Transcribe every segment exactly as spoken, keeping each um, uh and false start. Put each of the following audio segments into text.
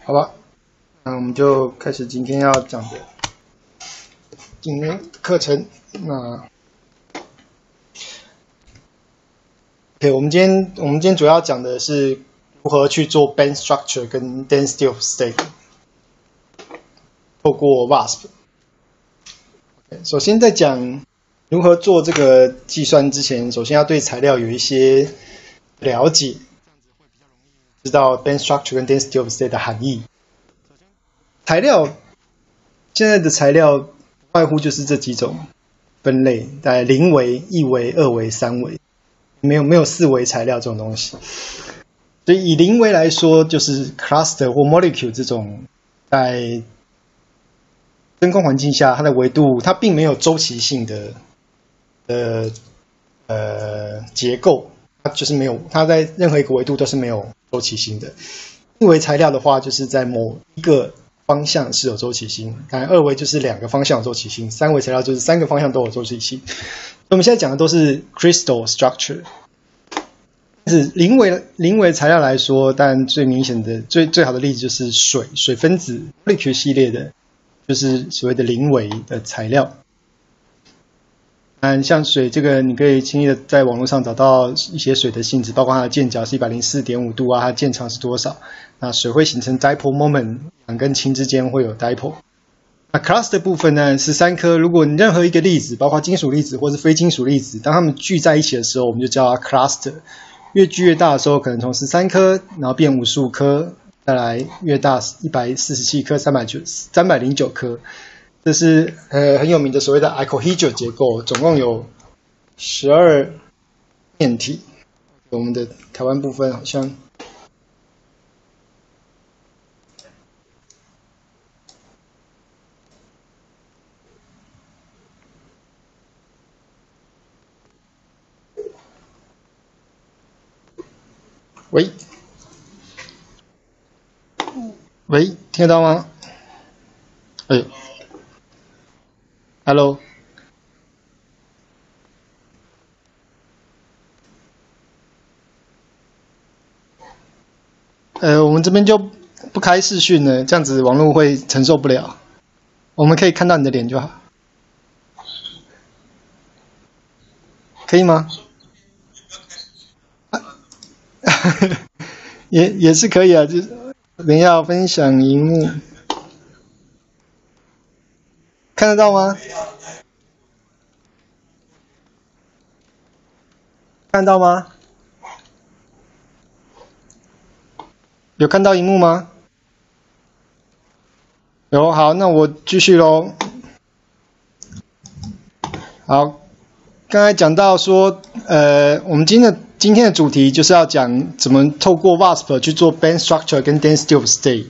好吧，那我们就开始今天要讲的今天课程。那 OK， 我们今天我们今天主要讲的是如何去做 band structure 跟 density of state， 透过 W A S P。首先在讲如何做这个计算之前，首先要对材料有一些了解，知道 band structure 跟 density of state 的含义。材料现在的材料不外乎就是这几种分类，在零维、一维、二维、三维，没有没有四维材料这种东西。所以以零维来说，就是 cluster 或 molecule 这种在真空环境下，它的维度它并没有周期性的的呃结构，它就是没有，它在任何一个维度都是没有周期性的。一维材料的话，就是在某一个方向是有周期性，当然二维就是两个方向有周期性，三维材料就是三个方向都有周期性。我们现在讲的都是 crystal structure。是零维零维材料来说，当然最明显的、最最好的例子就是水水分子 molecule 系列的，就是所谓的零维的材料。嗯，像水这个，你可以轻易的在网络上找到一些水的性质，包括它的键角是 一百零四点五 度啊，它的键长是多少？那水会形成 dipole moment， 氧跟氢之间会有 dipole。那 cluster 部分呢，十三颗，如果你任何一个粒子，包括金属粒子或是非金属粒子，当它们聚在一起的时候，我们就叫它 cluster。越聚越大的时候，可能从十三颗，然后变五十五颗，再来越大一百四十七颗，三百零九颗。这是呃很有名的所谓的 icohedral 结构，总共有十二面体。我们的台湾部分好像喂喂，听得到吗？哎 ，Hello。呃，我们这边就不开视讯了，这样子网络会承受不了。我们可以看到你的脸就好，可以吗？啊、也也是可以啊，就是等一下分享荧幕，看得到吗？看得到吗？有看到荧幕吗？有，好，那我继续咯。好，刚才讲到说，呃，我们今天的今天的主题就是要讲怎么透过 W A S P 去做 band structure 跟 density of state。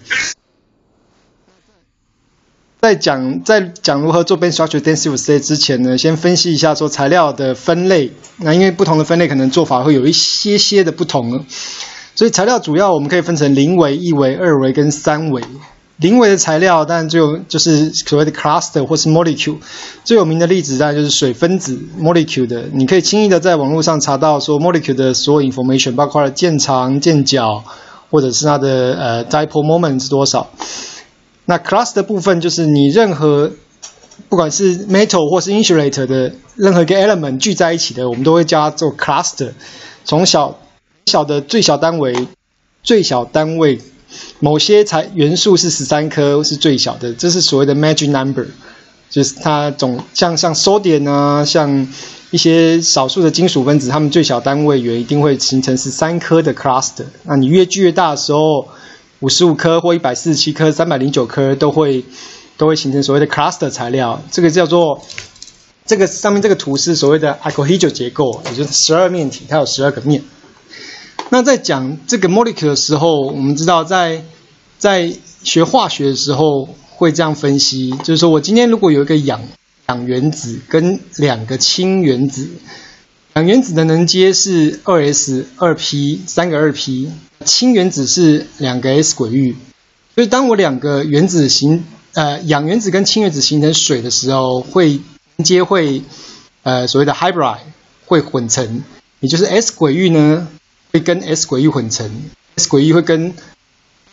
在讲在讲如何做 band structure density of state 之前呢，先分析一下说材料的分类。那因为不同的分类可能做法会有一些些的不同，所以材料主要我们可以分成零维、一维、二维跟三维。零维的材料当然就就是所谓的 cluster 或是 molecule， 最有名的例子当然就是水分子 molecule 的，你可以轻易的在网络上查到说 molecule 的所有 information， 包括了键长、键角，或者是它的呃 dipole moment 是多少。那 cluster 部分就是你任何不管是 metal 或是 insulator 的任何一个 element 聚在一起的，我们都会叫它做 cluster。从小小的最小单位，最小单位。某些材元素是十三颗是最小的，这是所谓的 magic number， 就是它总像像 sodium 啊，像一些少数的金属分子，它们最小单位元一定会形成十三颗的 cluster。那你越聚越大的时候，五十五颗或一百四十七颗、三百零九颗都会都会形成所谓的 cluster 材料。这个叫做这个上面这个图是所谓的 icohedral 结构，也就是十二面体，它有十二个面。那在讲这个 molecule 的时候，我们知道在在学化学的时候会这样分析，就是说我今天如果有一个氧氧原子跟两个氢原子，氧原子的能阶是 二 s 二 p 三个 二 p， 氢原子是两个 s 轨域，所以当我两个原子形呃氧原子跟氢原子形成水的时候，会能阶会呃所谓的 hybrid 会混成，也就是 s 轨域呢会跟 s 轨域混成 ，s 轨域会跟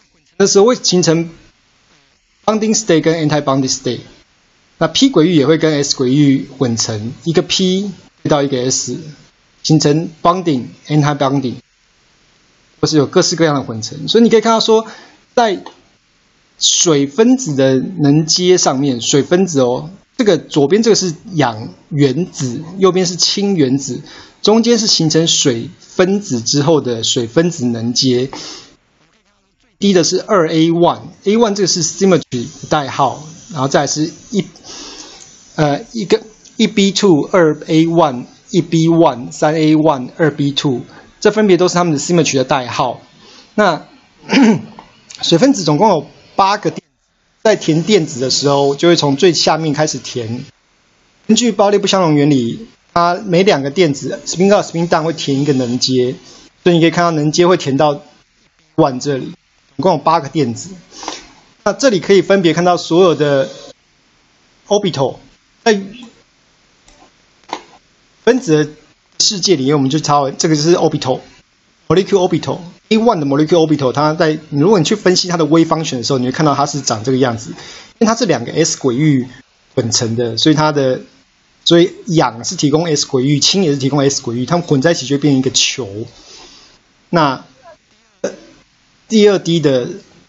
这时候会形成 bonding state 跟 anti-bonding state。那 p 轨域也会跟 s 轨域混成，一个 p 对到一个 s， 形成 bonding、anti-bonding， 或是有各式各样的混成。所以你可以看到说，在水分子的能阶上面，水分子哦，这个左边这个是氧原子，右边是氢原子，中间是形成水分子之后的水分子能阶。低的是 二 A 一 A 一 这个是 symmetry 代号，然后再来是一呃一个一 B 二 二 A 一 一 B 一 三 A 一 二 B 二，这分别都是它们的 symmetry 的代号。那水分子总共有八个电子，在填电子的时候，就会从最下面开始填。根据包列不相容原理，它每两个电子 spin up spin down 会填一个能阶，所以你可以看到能阶会填到一这里。总共有八个电子，那这里可以分别看到所有的 orbital， 在分子的世界里面，我们就抄这个就是 orbital molecule orbital A 一 的 molecule orbital， 它在如果你去分析它的 wave function 的时候，你会看到它是长这个样子，因为它是两个 s 轨域混成的，所以它的所以氧是提供 s 轨域，氢也是提供 s 轨域，它们混在一起就会变成一个球。那第二滴的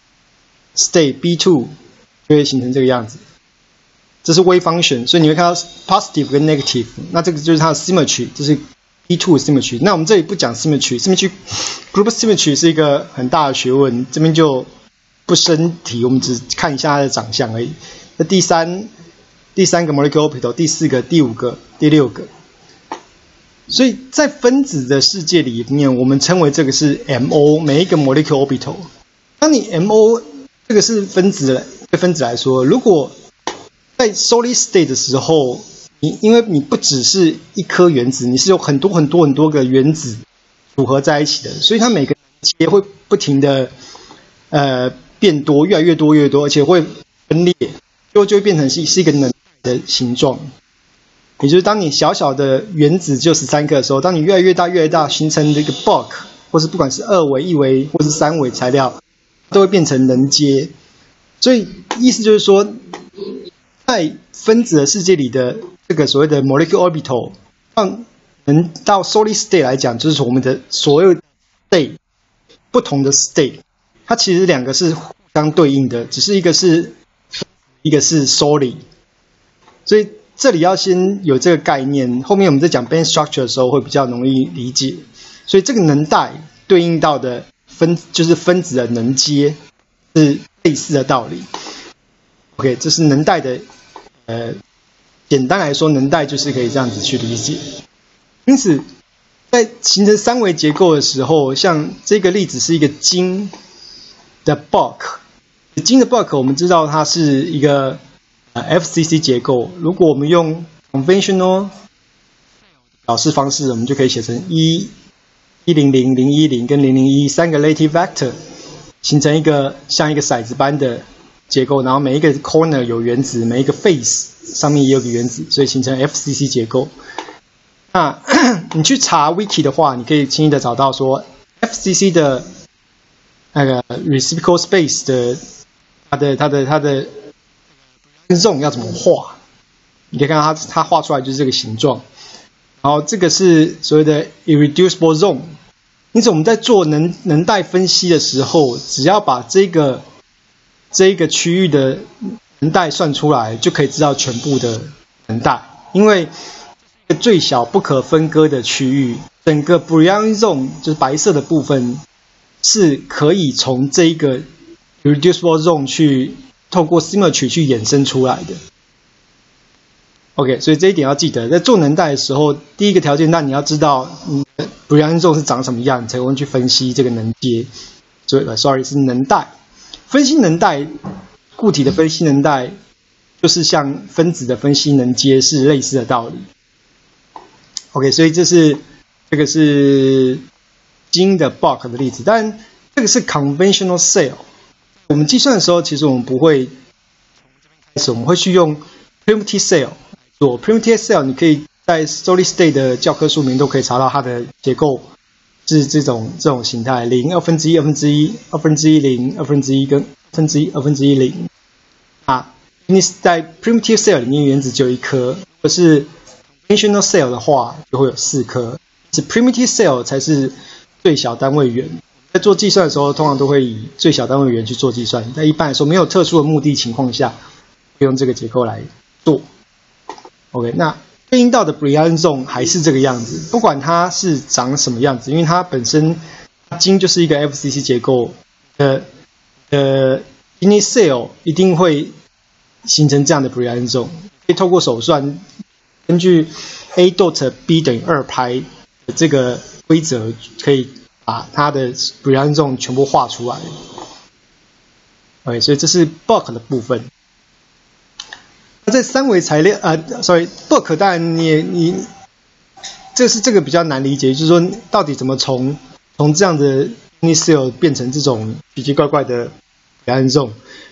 state B 二 就会形成这个样子，这是 wave function， 所以你会看到 positive 跟 negative， 那这个就是它的 symmetry， 这是 B 二 symmetry。那我们这里不讲 symmetry，symmetry group symmetry 是一个很大的学问，这边就不深提，我们只看一下它的长相而已。那第三第三个 molecular orbital， 第四个、第五个、第六个。所以在分子的世界里面，我们称为这个是 M O， 每一个 molecular orbital。当你 M O 这个是分子，对分子来说，如果在 solid state 的时候，你因为你不只是一颗原子，你是有很多很多很多个原子组合在一起的，所以它每个结会不停的呃变多，越来越多越多，而且会分裂，最后就会变成是是一个能的形状。也就是当你小小的原子只有十三个的时候，当你越来越大越来越大，形成这个 bulk， 或是不管是二维、一维或是三维材料，都会变成能阶。所以意思就是说，在分子的世界里的这个所谓的 molecular orbital， 让能到 solid state 来讲，就是我们的所有 state 不同的 state， 它其实两个是互相对应的，只是一个是一个是 solid， 所以这里要先有这个概念，后面我们在讲 band structure 的时候会比较容易理解。所以这个能带对应到的分就是分子的能阶是类似的道理。OK， 这是能带的，呃，简单来说，能带就是可以这样子去理解。因此，在形成三维结构的时候，像这个例子是一个晶的 bulk， 晶的 bulk 我们知道它是一个F C C 结构，如果我们用 conventional 表示方式，我们就可以写成一、一零零、零一零跟零零一三个 lattice vector， 形成一个像一个骰子般的结构，然后每一个 corner 有原子，每一个 face 上面也有个原子，所以形成 F C C 结构。那你去查 wiki 的话，你可以轻易的找到说 F C C 的那个 reciprocal space 的它的它的它的 zone 要怎么画？你可以看到它它画出来就是这个形状。然后这个是所谓的 irreducible zone。因此我们在做能能带分析的时候，只要把这个这一个区域的能带算出来，就可以知道全部的能带。因为最小不可分割的区域，整个 Brownian zone 就是白色的部分，是可以从这一个 irreducible zone 去透过 symmetry 去衍生出来的。OK， 所以这一点要记得，在做能带的时候，第一个条件，那你要知道你的 Brownian zone 是长什么样，你才会去分析这个能阶。所以 ，sorry 是能带。分析能带，固体的分析能带，就是像分子的分析能阶是类似的道理。OK， 所以这是这个是晶的 bulk 的例子，但这个是 conventional cell。我们计算的时候，其实我们不会开始，我们会去用 primitive cell 做 primitive cell。你可以在 solid state 的教科书里面都可以查到它的结构是这种这种形态，零、二分之一、二分之一、二分之一零、二分之一跟二分之一、二分之一零。啊，因为在 primitive cell 里面原子只有一颗，可是 conventional cell 的话就会有四颗，是 primitive cell 才是最小单位元。在做计算的时候，通常都会以最小单位元去做计算。在一般来说，没有特殊的目的情况下，会用这个结构来做。OK， 那对应到的 Brilliant 还是这个样子，不管它是长什么样子，因为它本身晶就是一个 F C C 结构的呃 unit cell 一定会形成这样的 Brilliant， 可以透过手算，根据 a dot b 等于二派的这个规则，可以把它的 Brilliant 全部画出来。OK， 所以这是 bulk 的部分。那在三维材料，呃 ，sorry， bulk 当然你也你，这是这个比较难理解，就是说到底怎么从从这样的 unit cell 变成这种奇奇怪怪的 Brilliant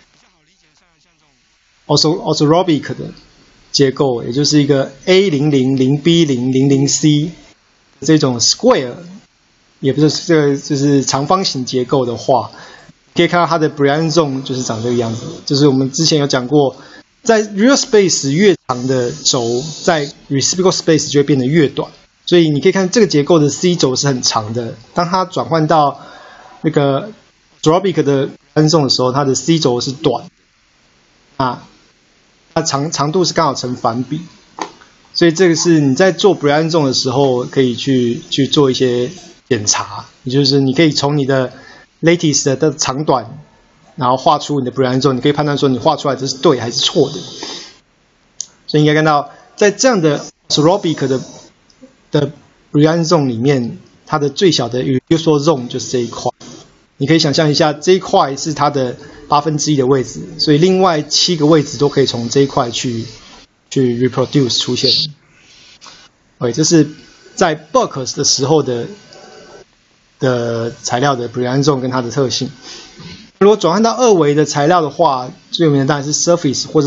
orthorhombic 的结构，也就是一个 A 零零零 B 零零零 C 这种 square， 也不是这个就是长方形结构的话，可以看到它的 Brilliant 就是长这个样子，就是我们之前有讲过。在 real space 越长的轴，在 reciprocal space 就会变得越短，所以你可以看这个结构的 C 轴是很长的。当它转换到那个 orthorhombic 的分送的时候，它的 C 轴是短，啊，它长长度是刚好成反比。所以这个是你在做 Brilliant 的时候可以去去做一些检查，也就是你可以从你的 lattice 的长短。然后画出你的 Brilliant， 你可以判断说你画出来这是对还是错的。所以应该看到，在这样的 orthorhombic 的的 Brilliant 里面，它的最小的 Universal zone 就是这一块。你可以想象一下，这一块是它的八分之一的位置，所以另外七个位置都可以从这一块去去 reproduce 出现。对，这是在 bulk 的时候的的材料的 Brilliant 跟它的特性。如果转换到二维的材料的话，最有名的当然是 surface 或者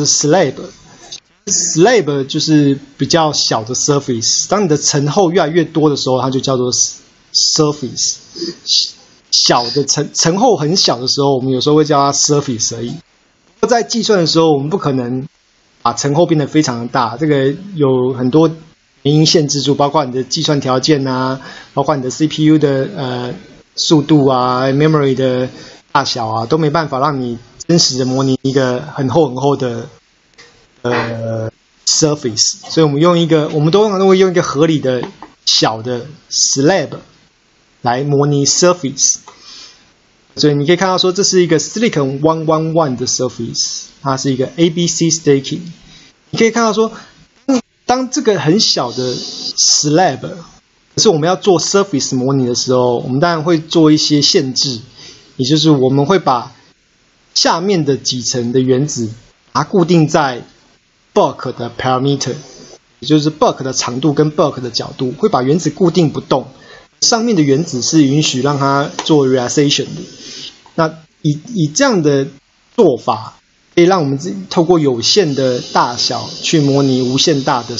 slab。slab 就是比较小的 surface， 当你的层厚越来越多的时候，它就叫做 surface。小的层层厚很小的时候，我们有时候会叫它 surface 而已。在计算的时候，我们不可能把层厚变得非常的大，这个有很多原因限制住，包括你的计算条件啊，包括你的 C P U 的呃速度啊 ，memory 的大小啊，都没办法让你真实的模拟一个很厚很厚的呃 surface， 所以我们用一个，我们都都会用一个合理的小的 slab 来模拟 surface。所以你可以看到说，这是一个 silicon one one one 的 surface， 它是一个 A B C staking。你可以看到说，当这个很小的 slab， 可是我们要做 surface 模拟的时候，我们当然会做一些限制。也就是我们会把下面的几层的原子把它固定在 bulk 的 parameter， 也就是 bulk 的长度跟 bulk 的角度，会把原子固定不动。上面的原子是允许让它做 relaxation 的。那以以这样的做法，可以让我们透过有限的大小去模拟无限大的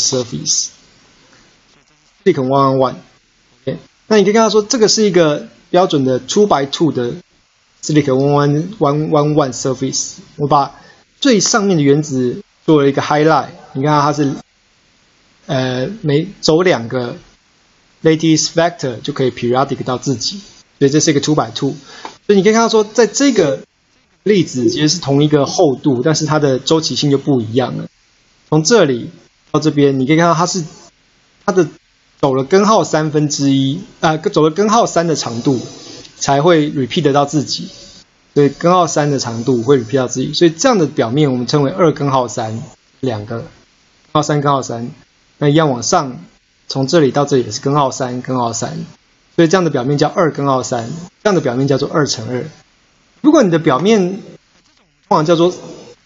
surface。Silicon one one one， 那你可以看到说，这个是一个标准的 two by two 的 Silicon one one one one surface， 我把最上面的原子做了一个 highlight， 你看它是呃每走两个 lattice vector 就可以 periodic 到自己，所以这是一个 two by two。所以你可以看到说，在这个粒子其实是同一个厚度，但是它的周期性就不一样了。从这里到这边，你可以看到它是它的走了根号三分之一，啊，走了根号三的长度。才会 repeat 得到自己，所以根号三的长度会 repeat 到自己，所以这样的表面我们称为二根号三，两个根号三根号三，那一样往上，从这里到这里也是根号三根号三，所以这样的表面叫二根号三，这样的表面叫做二乘二。如果你的表面通常叫做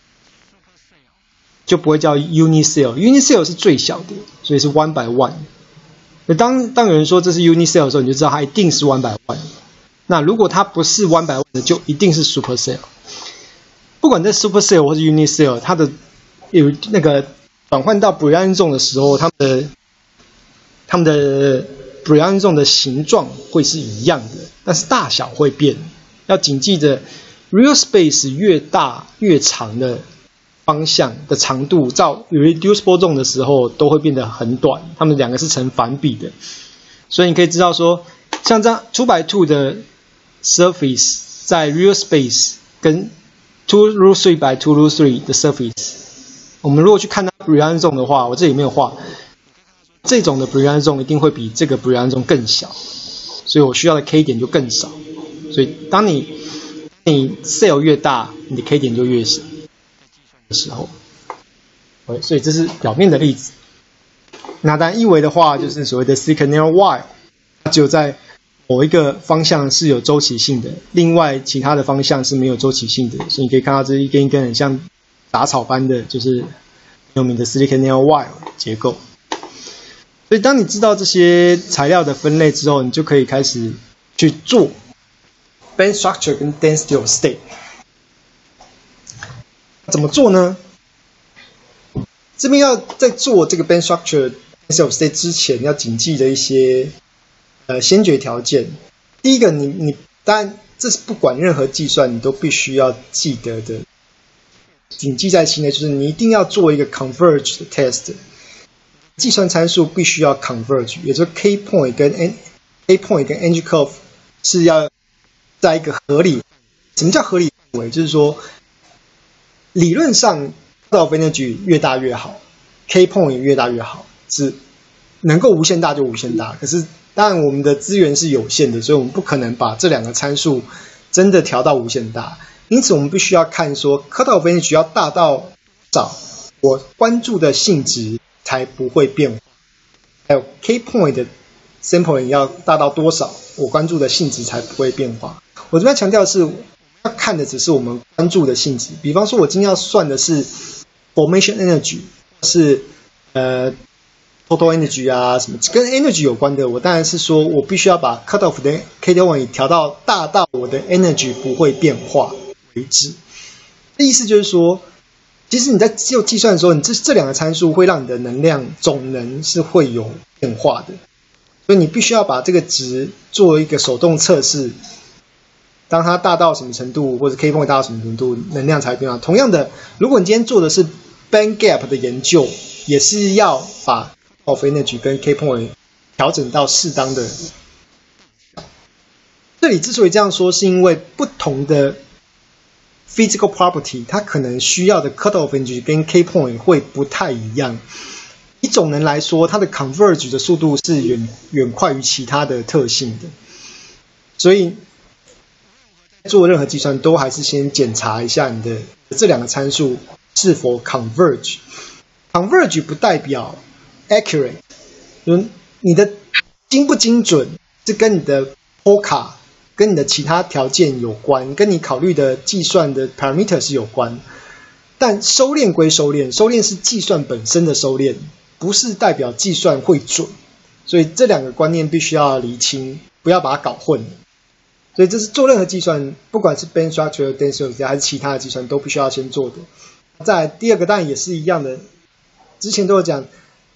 就不会叫 unit cell，unit cell 是最小的，所以是 one by one。当当有人说这是 unit cell 的时候，你就知道它一定是 one by one。那如果它不是 one by one 的，就一定是 super cell。不管在 super cell 或是 unit cell， 它的有那个转换到 Brilliant 的时候，它们的它们的 Brilliant Zone 的形状会是一样的，但是大小会变。要谨记着 ，real space 越大越长的方向的长度，到 irreducible zone 的时候都会变得很短，它们两个是成反比的。所以你可以知道说，像这样 two by two 的 surface 在 real space 跟 two root three by two root three 的 surface， 我们如果去看它 Brilliant Zone 的话，我这里没有画，这种的 Brilliant Zone 一定会比这个 Brilliant Zone 更小，所以我需要的 K 点就更少。所以当你你 cell 越大，你的 K 点就越少的时候，所以这是表面的例子。那当然一维的话，就是所谓的 Silicon Narrow Y， 它只有在某一个方向是有周期性的，另外其他的方向是没有周期性的。所以你可以看到这一根一根很像杂草般的，就是有名的 Silicon Narrow Y 结构。所以当你知道这些材料的分类之后，你就可以开始去做 band structure 跟 density of state。怎么做呢？这边要在做这个 band structure density of state 之前，要谨记的一些呃先决条件。第一个，你你当然这是不管任何计算你都必须要记得的，谨记在心的，就是你一定要做一个 converge 的 test。计算参数必须要 converge， 也就是 k point 跟 n k point 跟 energy curve 是要在一个合理。什么叫合理范围？就是说，理论上 cut off energy 越大越好 ，k point 越大越好，是能够无限大就无限大。可是当然我们的资源是有限的，所以我们不可能把这两个参数真的调到无限大。因此我们必须要看说 cut off energy 要大到多少，我关注的性质才不会变化，还有 K point 的 sampling 要大到多少，我关注的性质才不会变化。我这边强调的是，要看的只是我们关注的性质。比方说，我今天要算的是 formation energy， 是呃 total energy 啊什么，跟 energy 有关的，我当然是说我必须要把 cut off 的 K T one 调到大到我的 energy 不会变化为止。意思就是说，其实你在做计算的时候，你这这两个参数会让你的能量总能是会有变化的，所以你必须要把这个值做一个手动测试，当它大到什么程度，或者 K point 大到什么程度，能量才会变化。同样的，如果你今天做的是 band gap 的研究，也是要把 of energy 跟 K point 调整到适当的。这里之所以这样说，是因为不同的physical property 它可能需要的 cutoff energy 跟 K point 会不太一样。以总能来说，它的 converge 的速度是远远快于其他的特性的，所以做任何计算都还是先检查一下你的这两个参数是否 converge。converge 不代表 accurate， 就是你的精不精准是跟你的 Polka跟你的其他条件有关，跟你考虑的计算的 parameter 是有关。但收敛归收敛，收敛是计算本身的收敛，不是代表计算会准。所以这两个观念必须要厘清，不要把它搞混。所以这是做任何计算，不管是 band structure density of state 还是其他的计算，都必须要先做的。再来第二个当然也是一样的，之前都有讲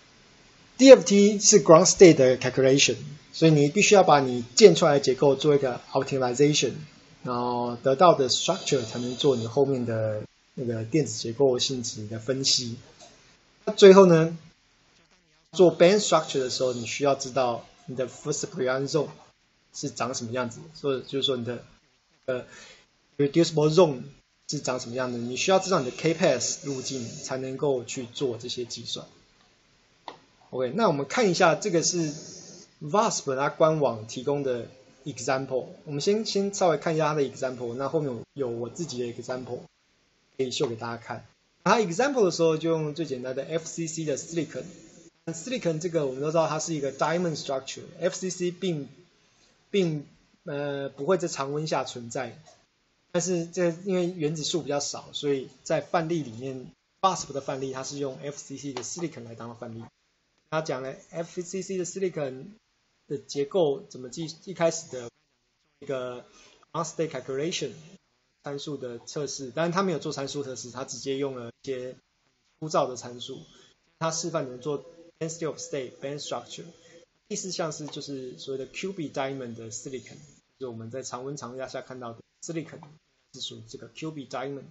D F T 是 ground state 的 calculation， 所以你必须要把你建出来的结构做一个 optimization， 然后得到的 structure 才能做你后面的那个电子结构性质的分析。那最后呢，做 band structure 的时候，你需要知道你的 first Brilliant Zone 是长什么样子，所以就是说你的呃 reducible zone 是长什么样的，你需要知道你的 K-path 路径才能够去做这些计算。OK， 那我们看一下这个是 V A S P 它官网提供的 example， 我们先先稍微看一下它的 example， 那后面有我自己的 example 可以秀给大家看。它 example 的时候就用最简单的 F C C 的 silicon。silicon 这个我们都知道它是一个 diamond structure，F C C 并并呃不会在常温下存在，但是这因为原子数比较少，所以在范例里面 V A S P 的范例它是用 F C C 的 silicon 来当范例。他讲了 F C C 的 silicon 的结构怎么计，一开始的一个 ground state calculation 参数的测试，当然他没有做参数测试，他直接用了一些粗糙的参数。他示范怎么做 density of state band structure。 第四项是就是所谓的 Q B diamond 的 silicon， 就是我们在常温常压下看到的 silicon， 是属于这个 Q B diamond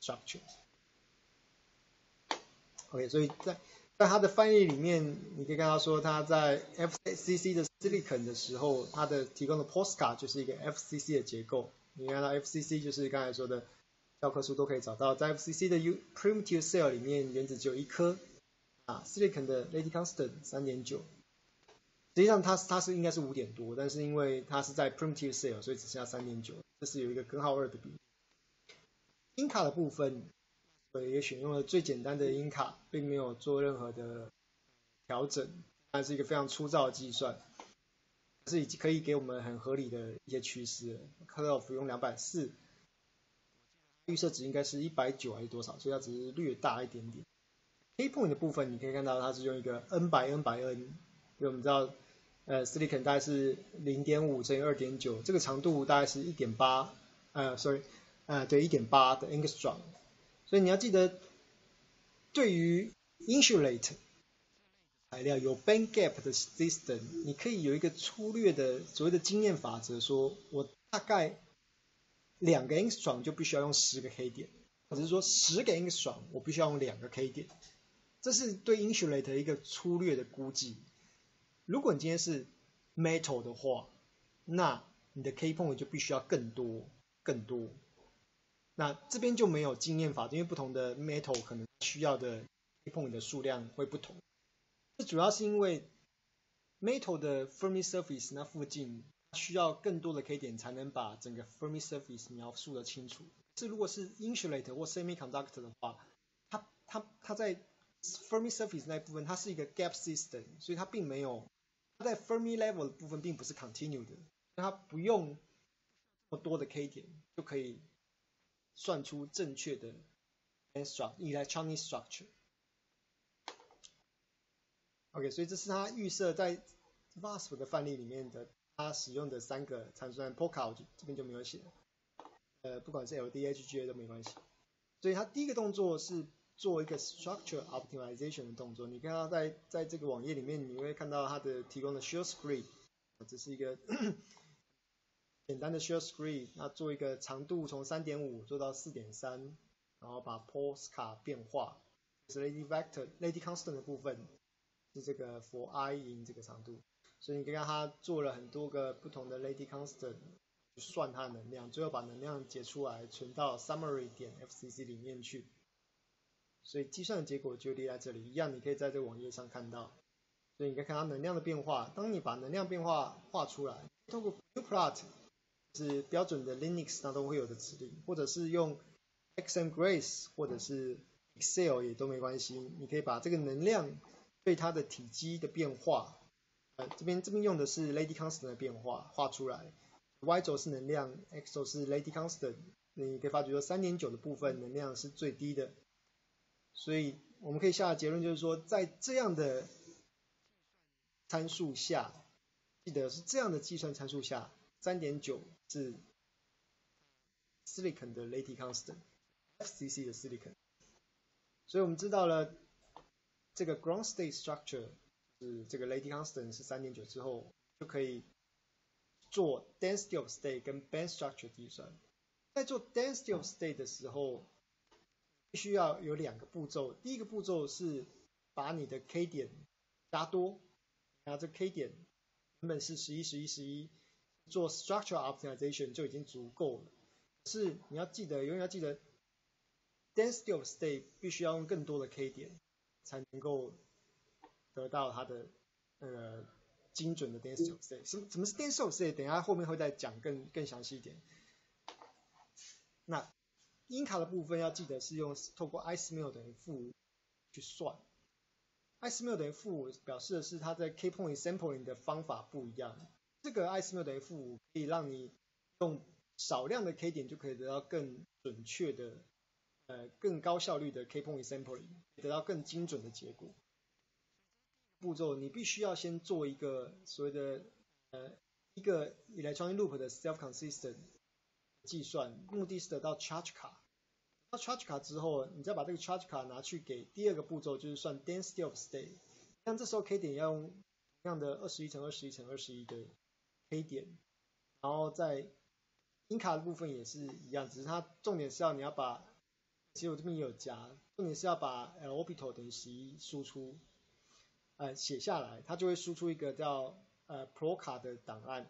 structure。OK， 所以在在它的范例里面，你可以看到说它在 F C C 的 silicon 的时候，它的提供的 postcard 就是一个 F C C 的结构。你看到 F C C 就是刚才说的教科书都可以找到，在 F C C 的 primitive cell 里面，原子只有一颗啊 ，silicon 的 Lady constant 三点九。实际上它它是应该是五点多，但是因为它是在 primitive cell， 所以只剩下 三点九， 这是有一个根号二的比例。英卡的部分，也选用了最简单的英卡，并没有做任何的调整，它是一个非常粗糙的计算，是已经可以给我们很合理的一些趋势。cutoff 用两百四十，预设值应该是一百九十还是多少，所以它只是略大一点点。K point 的部分，你可以看到它是用一个 n 百 n 百 n， 因为我们知道，呃 ，silicon 大概是 零点五 乘以 二点九， 这个长度大概是 一点八， 呃 ，sorry， 呃，对 一点八 的 angstrom。所以你要记得，对于 insulate 材料有 band gap 的 system， 你可以有一个粗略的所谓的经验法则，说我大概两个 angstrom 就必须要用十个 K 点，或者是说十个 angstrom 我必须要用两个 K 点，这是对 insulate 一个粗略的估计。如果你今天是 metal 的话，那你的 K point 就必须要更多更多。那这边就没有经验法则，因为不同的 metal 可能需要的 K point 的数量会不同。这主要是因为 metal 的 Fermi surface 那附近需要更多的 K 点才能把整个 Fermi surface 描述的清楚。是如果是 insulate 或 semiconductor 的话，它它它在 Fermi surface 那部分它是一个 gap system， 所以它并没有它在 Fermi level 的部分并不是 continue 的，它不用那么多的 K 点就可以算出正确的 electronic structure。OK， 所以这是它预设在 V A S P 的范例里面的，它使用的三个参数。Polka 我这边就没有写，呃，不管是 L D H G A 都没关系。所以它第一个动作是做一个 structure optimization 的动作。你看到在在这个网页里面，你会看到它的提供的 shell script， 这是一个简单的 shell script， 那做一个长度从 三点五 做到 四点三， 然后把 postcard 变化，是 Lady vector Lady constant 的部分是这个 for I in 这个长度，所以你可以看它做了很多个不同的 Lady constant 去算它的能量，最后把能量解出来存到 summary 点 F C C 里面去，所以计算的结果就列在这里，一样你可以在这个网页上看到。所以你可以看到能量的变化，当你把能量变化画出来，透过 qplot 是标准的 Linux 那都会有的指令，或者是用 X M Grace 或者是 Excel 也都没关系，你可以把这个能量对它的体积的变化，呃，这边这边用的是 Lady constant 的变化画出来， Y 轴是能量， X 轴是 Lady constant， 你可以发觉说 三点九 的部分能量是最低的，所以我们可以下的结论就是说，在这样的参数下，记得是这样的计算参数下， 三点九 是 silicon 的 Lady constant， F C C 的 silicon， 所以我们知道了这个 ground state structure 是这个 Lady constant 是 三点九 之后，就可以做 density of state 跟 band structure 计算。在做 density of state 的时候，必须要有两个步骤，第一个步骤是把你的 K 点加多，然后这 K 点原本是十一、十一、十一，做 structural optimization 就已经足够了。可是你要记得，永远要记得 density of state 必须要用更多的 K 点才能够得到它的呃精准的 density of state。什么什么是 density of state？ 等一下后面会再讲更更详细一点。那英卡的部分要记得是用透过 I S M L 等于负五去算。I S M L 等于负五表示的是它在 K point sampling 的方法不一样。这个 I S M L 等于负五可以让你用少量的 K 点就可以得到更准确的、呃更高效率的 K point sampling， 得到更精准的结果。步骤你必须要先做一个所谓的呃一个 electronic loop 的 self consistent 计算，目的是得到 charge 卡。到 charge 卡之后，你再把这个 charge 卡拿去给第二个步骤，就是算 density of state。像这时候 K 点要用样的二十一乘二十一乘二十一的 K 点，然后在英卡的部分也是一样，只是它重点是要你要把，其实我这边也有加，重点是要把 L orbital 等于十一输出，呃写下来，它就会输出一个叫呃 Proca 的档案。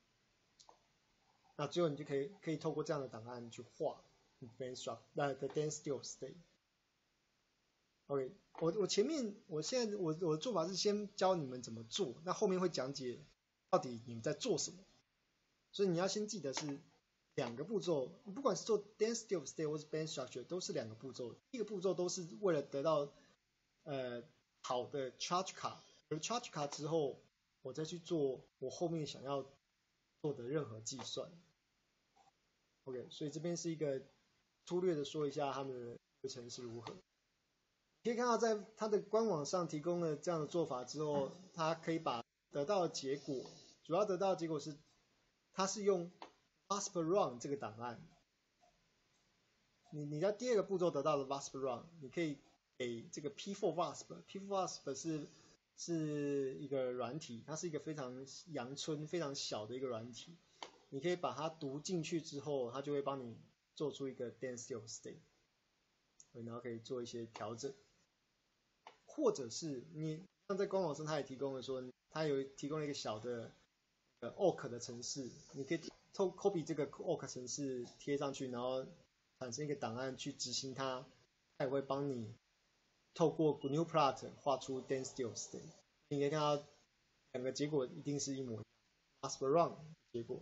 那最后你就可以可以透过这样的档案去画 band structure 呃的 density of state。OK， 我我前面我现在我我的做法是先教你们怎么做，那后面会讲解到底你们在做什么。所以你要先记得是两个步骤，不管是做 density of state 或是 band structure 都是两个步骤。第一个步骤都是为了得到呃好的 charge 卡，而 charge 卡之后，我再去做我后面想要做的任何计算。OK， 所以这边是一个粗略的说一下他们的流程是如何。可以看到，在它的官网上提供了这样的做法之后，它可以把得到的结果，主要得到的结果是，它是用 VASP-run 这个档案。你你在第二个步骤得到的 VASP-run， 你可以给这个 P 四 VASP，P 四 VASP 是是一个软体，它是一个非常阳春、非常小的一个软体。你可以把它读进去之后，它就会帮你做出一个 density of state， 然后可以做一些调整。或者是你像在官网上，它也提供了说，它有提供了一个小的呃 O C 的程式，你可以透 copy 这个 O C 程式贴上去，然后产生一个档案去执行它，它也会帮你透过 G N U plot 画出 density of state。你可以看到两个结果一定是一模一样 ，VASP-run 结果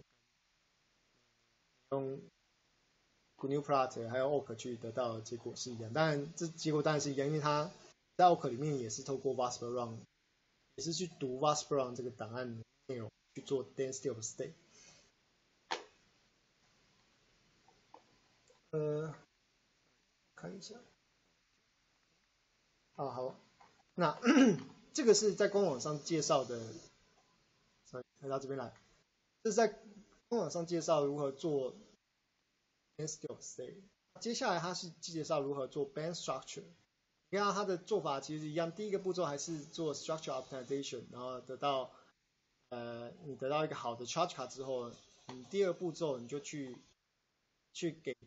用 G N U plot 还有 O C 去得到的结果是一样，当然这结果当然是一样，因为它在 O C 里面也是透过 VASP-run， 也是去读 VASP-run 这个档案内容去做 density of state。呃，看一下，啊好，那这个是在官网上介绍的，来到这边来，这是在官网上介绍如何做 density of state。接下来它是介绍如何做 band structure。你看它的做法其实一样，第一个步骤还是做 structure optimization， 然后得到呃你得到一个好的 charge 卡之后，你第二步骤你就去去给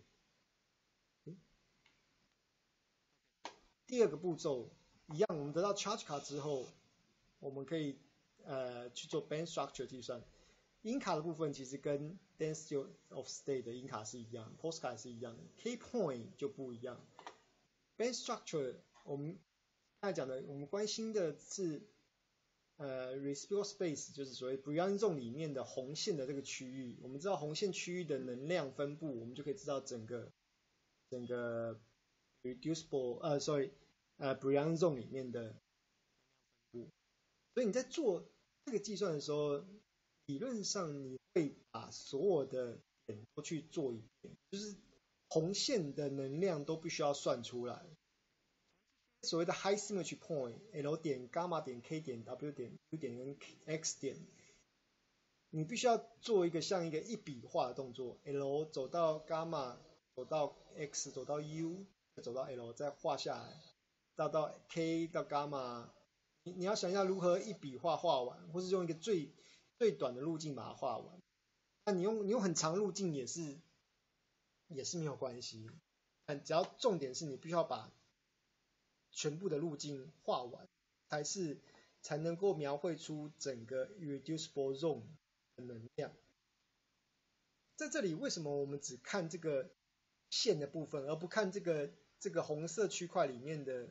第二个步骤一样，我们得到 charge 卡之后，我们可以呃去做 band structure 计算。音卡的部分其实跟 density of state 的音卡是一样 ，postcard 是一样的 ，K point 就不一样。band structure 我们刚才讲的，我们关心的是呃 residual space， 就是所谓 Brownian zone 里面的红线的这个区域。我们知道红线区域的能量分布，我们就可以知道整个整个 reducible 呃 sorry 呃 Brownian zone 里面的分布。所以你在做这个计算的时候，理论上你会把所有的点都去做一遍，就是红线的能量都必须要算出来。所谓的 high symmetry point L 点、伽马点、K 点、W 点、U 点跟 X 点，你必须要做一个像一个一笔画的动作 ，L 走到伽马，走到 X， 走到 U， 走到 L， 再画下来，到到 K 到伽马，你你要想一下如何一笔画画完，或是用一个最最短的路径把它画完。那你用你用很长路径也是也是没有关系，但只要重点是你必须要把全部的路径画完，才是才能够描绘出整个 reducible zone 的能量。在这里为什么我们只看这个线的部分，而不看这个这个红色区块里面的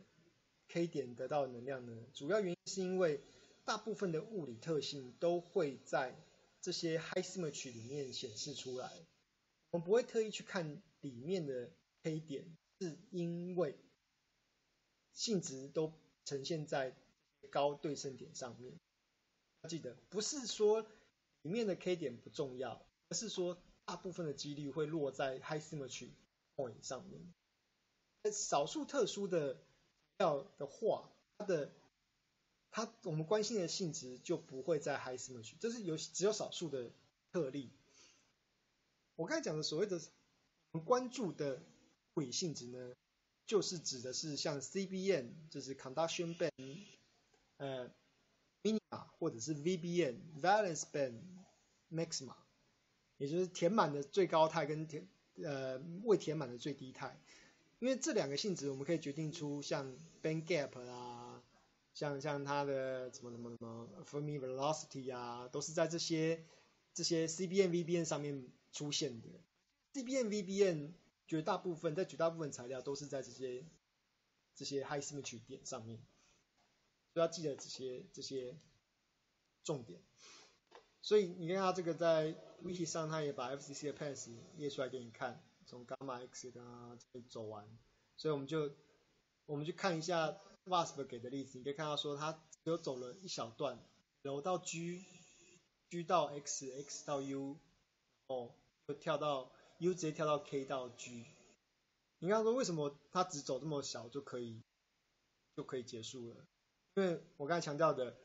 K 点得到的能量呢？主要原因是因为大部分的物理特性都会在这些 high symmetry 里面显示出来。我们不会特意去看里面的 K 点，是因为性质都呈现在高对称点上面。要记得，不是说里面的 K 点不重要，而是说大部分的几率会落在 high symmetry point 上面。少数特殊的要的话，它的它我们关心的性质就不会在 high symmetry， 这是有只有少数的特例。我刚才讲的所谓的我们关注的物理性质呢，就是指的是像 C B N， 就是 conduction band， 呃 minima 或者是 V B N valence band maxima， 也就是填满的最高态跟填呃未填满的最低态。因为这两个性质，我们可以决定出像 band gap 啊，像像它的什么什么什么 Fermi velocity 啊，都是在这些这些 C B N、V B N 上面出现的。C B N、V B N 绝大部分在绝大部分材料都是在这些这些 high symmetry 点上面，所以要记得这些这些重点。所以你看它这个在 wiki 上，它也把 F C C 的 path 列出来给你看，从 gamma x 跟它这里走完。所以我们就我们去看一下 W A S P 给的例子，你可以看到说它只有走了一小段 ，L 到 G，G 到 X，X 到 U， 哦，就跳到 U 直接跳到 K 到 G。你刚刚说为什么它只走这么小就可以就可以结束了？因为我刚才强调的。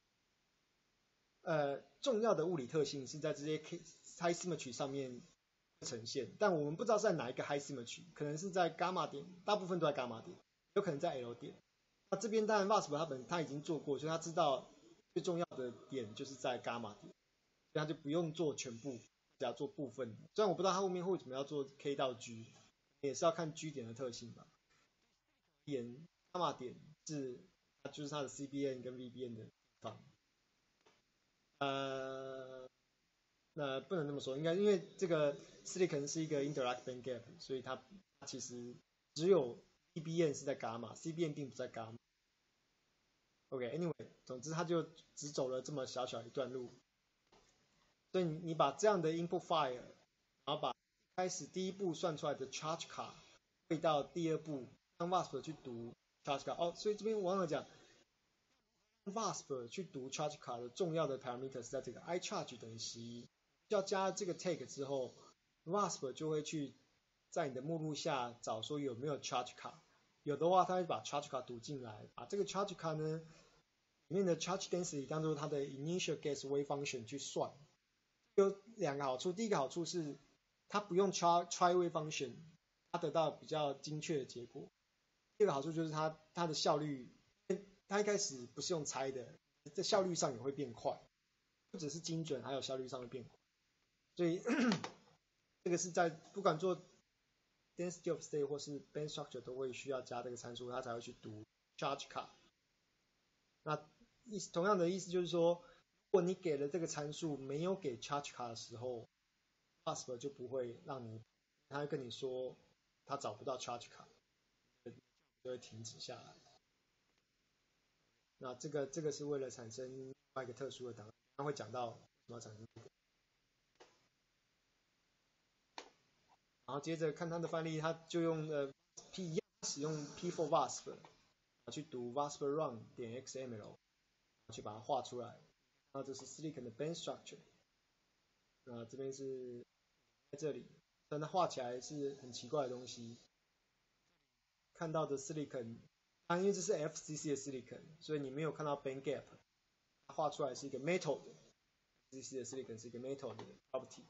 呃，重要的物理特性是在这些 high symmetry 上面呈现，但我们不知道是在哪一个 high symmetry， 可能是在 gamma 点，大部分都在 gamma 点，有可能在 L 点。那这边当然 W A S P 他本他已经做过，所以他知道最重要的点就是在 gamma 点，所以他就不用做全部，只要做部分的。虽然我不知道他后面为什么要做 K 到 G， 也是要看 G 点的特性吧。点 gamma 点是它就是它的 C B N 跟 V B N 的地方。呃，那不能这么说，应该因为这个 silicon 是一个 indirect band gap， 所以它其实只有 V B N 是在 gamma，C B N 并不在 gamma。OK，anyway，、okay, 总之它就只走了这么小小一段路，所以你你把这样的 input file， 然后把开始第一步算出来的 charge 卡喂到第二步，让 W A S P 去读 charge 卡。哦，所以这边网友讲。W A S P 去读 charge 卡的重要的 parameter 是在这个 I charge 等于十一，要加这个 take 之后 ，W A S P 就会去在你的目录下找说有没有 charge 卡，有的话它会把 charge 卡读进来，把这个 charge 卡呢里面的 charge density 当做它的 initial guess wave function 去算，有两个好处，第一个好处是它不用 try try wave function， 它得到比较精确的结果，第二个好处就是它它的效率。它一开始不是用猜的，在效率上也会变快，不只是精准，还有效率上会变快。所以这个是在不管做 density of state 或是 band structure 都会需要加这个参数，它才会去读 charge 卡。那意思同样的意思就是说，如果你给了这个参数没有给 charge 卡的时候 W A S P 就不会让你，他会跟你说他找不到 charge 卡，就会停止下来。那这个这个是为了产生另外一个特殊的档案，它会讲到怎么产生这个。然后接着看它的范例，它就用呃 P 一样使用 P for W A S P 去读 W A S P run 点 X M L， 去把它画出来。那这是 silicon 的 band structure。那这边是在这里，但它画起来是很奇怪的东西。看到的 silicon。啊，因为这是 F C C 的 silicon， 所以你没有看到 band gap， 它画出来是一个 metal 的 ，F C C 的 silicon 是一个 metal 的 property。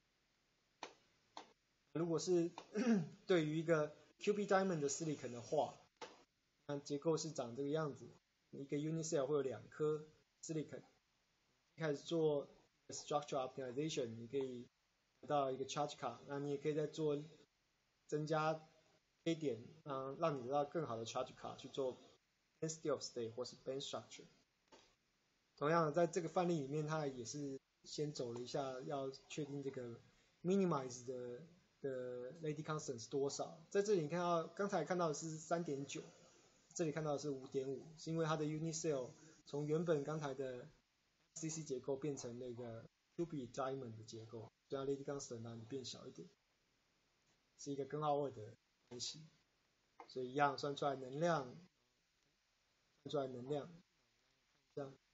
如果是对于一个 Q P diamond 的 silicon 的话，那结构是长这个样子，一个 unit cell 会有两颗 silicon， 开始做 structural optimization， 你可以得到一个 charge 卡，那你也可以再做增加。A 点让让你得到更好的 charge 卡去做 density of state 或是 band structure。同样的，在这个范例里面，它也是先走了一下，要确定这个 minimize 的的 Lady constant 是多少。在这里你看到，刚才看到的是 三点九， 这里看到的是 五点五， 是因为它的 unit cell 从原本刚才的 C C 结构变成那个 Q P diamond 的结构，所以它 Lady constant 让你变小一点，是一个根号二的。所以一样算出来能量，算出来能量，这样，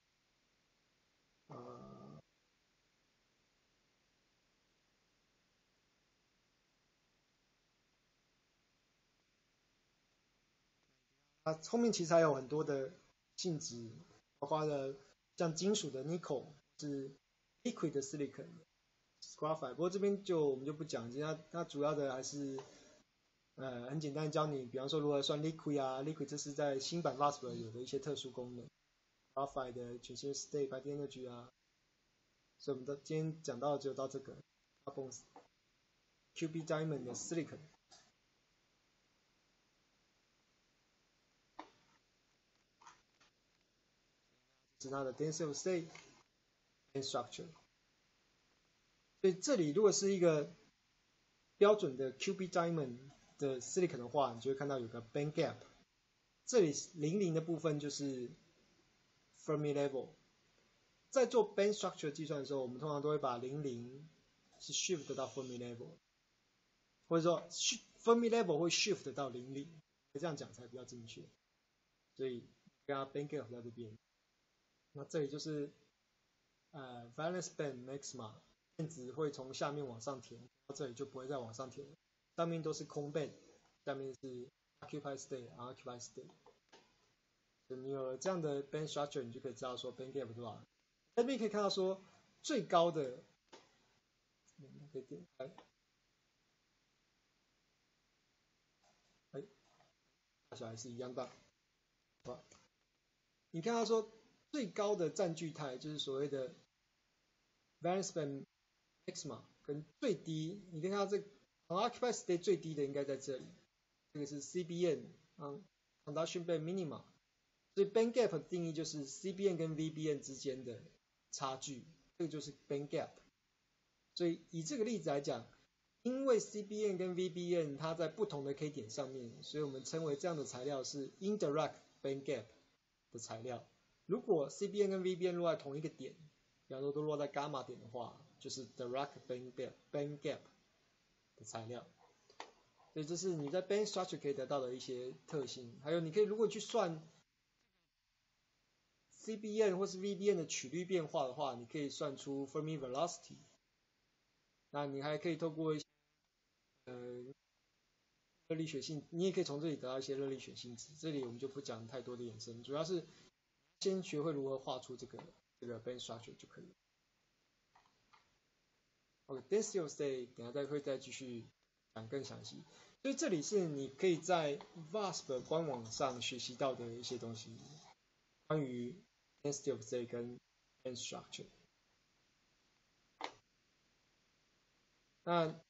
呃，啊，后面其实还有很多的性质，包括了像金属的 nickel 是 liquid 的 silicon，graphite， 不过这边就我们就不讲，它它主要的还是。呃，很简单教你，比方说如何算 liquid 啊 ，liquid 这是在新版 W A S P 有的一些特殊功能。 graphite 的全新 state by energy 啊。所以我们的今天讲到的只有到这个 carbon Q B diamond 的 silicon。是它的 density of state and structure。所以这里如果是一个标准的 Q B diamond 的 silicon 的话，你就会看到有个 band gap。这里零零的部分就是 Fermi level。在做 band structure 计算的时候，我们通常都会把零零是 shift 到 Fermi level， 或者说 Fermi level 会 shift 到零零，这样讲才比较精确。所以跟它 band gap 在这边。那这里就是呃 valence band maxima， 电子会从下面往上填，到这里就不会再往上填了。上面都是空 band， 下面是 occupied state、unoccupied state。所以你有了这样的 band structure， 你就可以知道说 band gap 多少。这边可以看到说最高的，可以点开，哎，大小还是一样大，好，你看到说。最高的占据态就是所谓的 valence band maxima， 跟最低，你可以看到这 unoccupied state 最低的应该在这里，这个是 C B N， 嗯 conduction band minima， 所以 band gap 的定义就是 C B N 跟 V B N 之间的差距，这个就是 band gap。所以以这个例子来讲，因为 C B N 跟 V B N 它在不同的 K 点上面，所以我们称为这样的材料是 indirect band gap 的材料。如果 C B N 跟 V B N 落在同一个点，比方说都落在伽马点的话，就是 direct band gap, band gap 的材料。所以这是你在 band structure 可以得到的一些特性。还有你可以如果去算 C B N 或是 V B N 的曲率变化的话，你可以算出 Fermi velocity。那你还可以透过一些呃热力学性，你也可以从这里得到一些热力学性质。这里我们就不讲太多的衍生，主要是先学会如何画出这个这个 band structure 就可以了。OK，density of state 等下再会再继续讲更详细。所以这里是你可以在 V A S P 官网上学习到的一些东西，关于 density of state 跟 band structure。那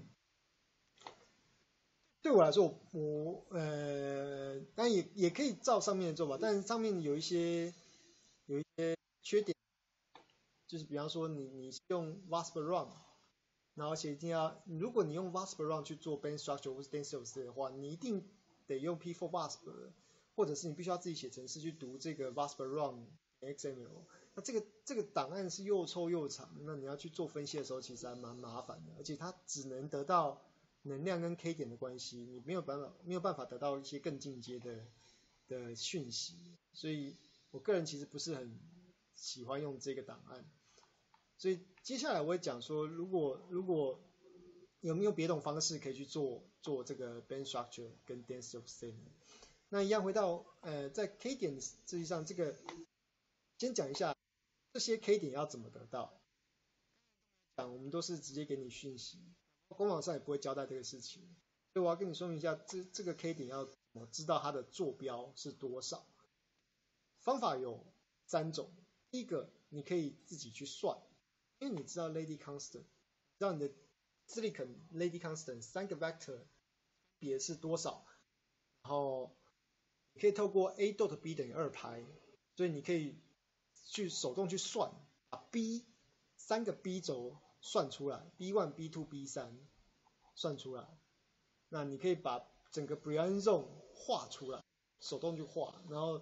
对我来说，我呃，当然也也可以照上面的做法，但是上面有一些有一些缺点，就是比方说你你用 V A S P Run， 然后而且一定要，如果你用 V A S P Run 去做 band structure 或是 density of state 的话，你一定得用 P 四 V A S P， 或者是你必须要自己写程式去读这个 V A S P Run X M L。那这个这个档案是又臭又长，那你要去做分析的时候，其实还蛮麻烦的，而且它只能得到能量跟 K 点的关系，你没有办法没有办法得到一些更进阶的的讯息，所以我个人其实不是很喜欢用这个档案。所以接下来我会讲说，如果如果有没有别种方式可以去做做这个 band structure 跟 density of state 呢？那一样回到呃在 K 点实际上这个，先讲一下这些 K 点要怎么得到。讲我们都是直接给你讯息。官网上也不会交代这个事情，所以我要跟你说明一下，这这个 K 点要怎么知道它的坐标是多少？方法有三种。第一个，你可以自己去算，因为你知道 Lady Constant， 知道你的 Silicon Lady Constant 三个 vector 分别是多少，然后你可以透过 A dot B 等于二派，所以你可以去手动去算，把 B 三个 B 轴算出来 ，B 一、B 二、B 三 算出来。那你可以把整个 Brilliant Zone 画出来，手动去画，然后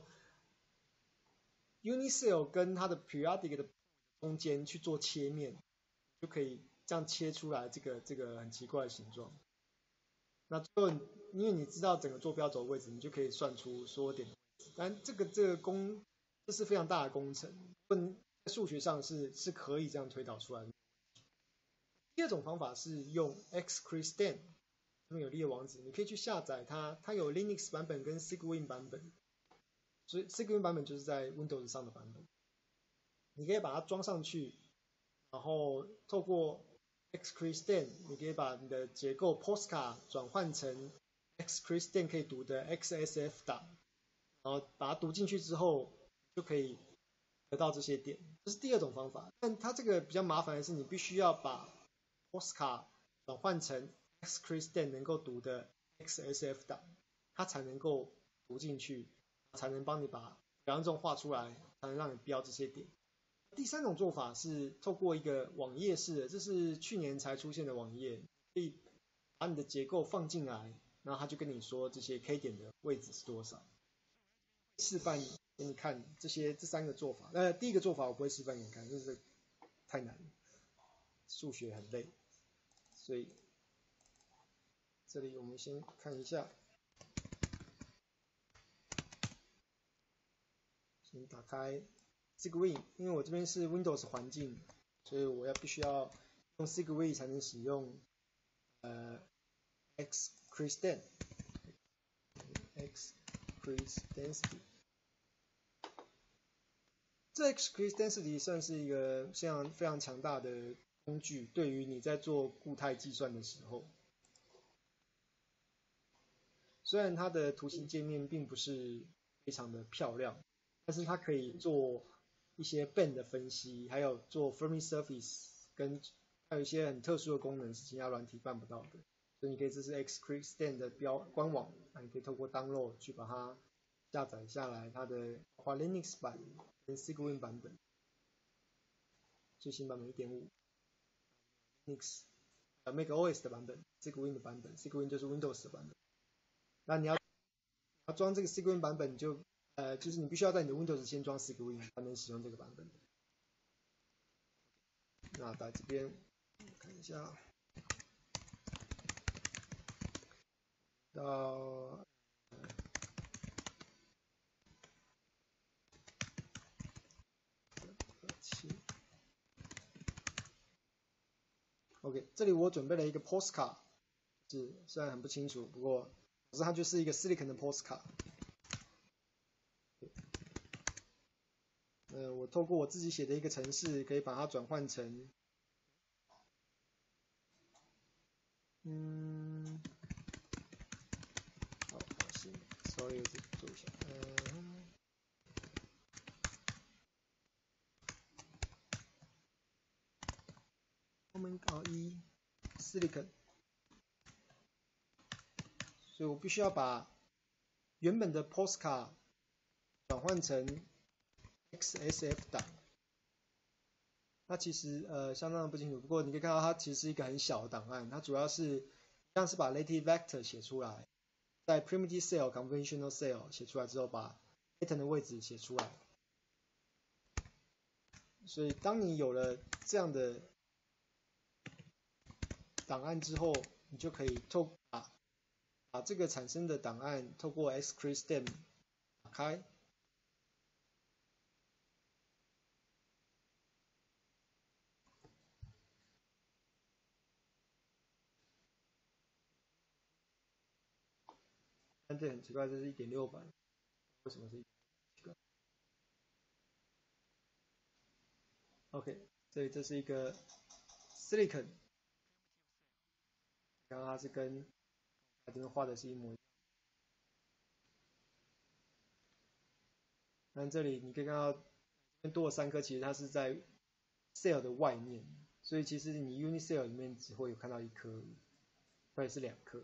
Unicell 跟它的 Periodic 的中间去做切面，就可以这样切出来这个这个很奇怪的形状。那最后，因为你知道整个坐标轴位置，你就可以算出所有点的位置。但这个这个工这是非常大的工程，在数学上是是可以这样推导出来的。第二种方法是用 X-Crystal， 这边有列网址，你可以去下载它，它有 Linux 版本跟 Cygwin 版本，所以 Cygwin 版本就是在 Windows 上的版本。你可以把它装上去，然后透过 X-Crystal， 你可以把你的结构 Postcard 转换成 X-Crystal 可以读的 X S F 档，然后把它读进去之后， 就可以得到这些点。这是第二种方法，但它这个比较麻烦的是，你必须要把 Posca 转换成 Xkristen 能够读的 X S F 档，它才能够读进去，才能帮你把两种画出来，才能让你标这些点。第三种做法是透过一个网页式的，这是去年才出现的网页，可以把你的结构放进来，然后他就跟你说这些 K 点的位置是多少。示范给你看这些这三个做法。呃，第一个做法我不会示范给你看，就是太难，数学很累，所以这里我们先看一下，先打开 Cygwin， 因为我这边是 Windows 环境，所以我要必须要用 Cygwin 才能使用呃 Xkristen Xkristensity。这 Xkristensity 算是一个非常非常强大的工具，对于你在做固态计算的时候。虽然它的图形界面并不是非常的漂亮，但是它可以做一些 bend 的分析，还有做 Fermi surface， 跟还有一些很特殊的功能是其他软体办不到的。所以你可以这是 Xkristen 的标官网，那你可以透过 download 去把它下载下来，它的 Linux 版跟 Cygwin 版本，最新版本 一点五 Linux 呃 macOS 的版本 ，Cygwin 的版本 ，Cygwin 就是 Windows 的版本。那你要要装这个 Cygwin 版本，你就呃就是你必须要在你的 Windows 先装 Cygwin 才能使用这个版本。那在这边看一下，到七 ，OK， 这里我准备了一个 Posca， 是虽然很不清楚，不过可是它就是一个 Silicon 的 Posca。呃，我透过我自己写的一个程式，可以把它转换成，嗯，好，行 ，sorry， 我自己做一下，呃。我们搞一 Silicon， 所以我必须要把原本的 Posca 转换成 X S F 档。它其实呃相当的不清楚，不过你可以看到它其实是一个很小的档案，它主要是像是把 Latent Vector 写出来，在 Primitive Cell Conventional Cell 写出来之后，把 Latent 的位置写出来。所以当你有了这样的档案之后，你就可以透把把这个产生的档案透过 Xkristen 打开，但这很奇怪，这是 一点六 版，为什么是一点六 ？OK， 所以这是一个 Silicon， 然后它是跟它这边画的是一模一样。那这里你可以看到，这边多了三颗，其实它是在 cell 的外面，所以其实你 unit cell 里面只会有看到一颗，或者是两颗。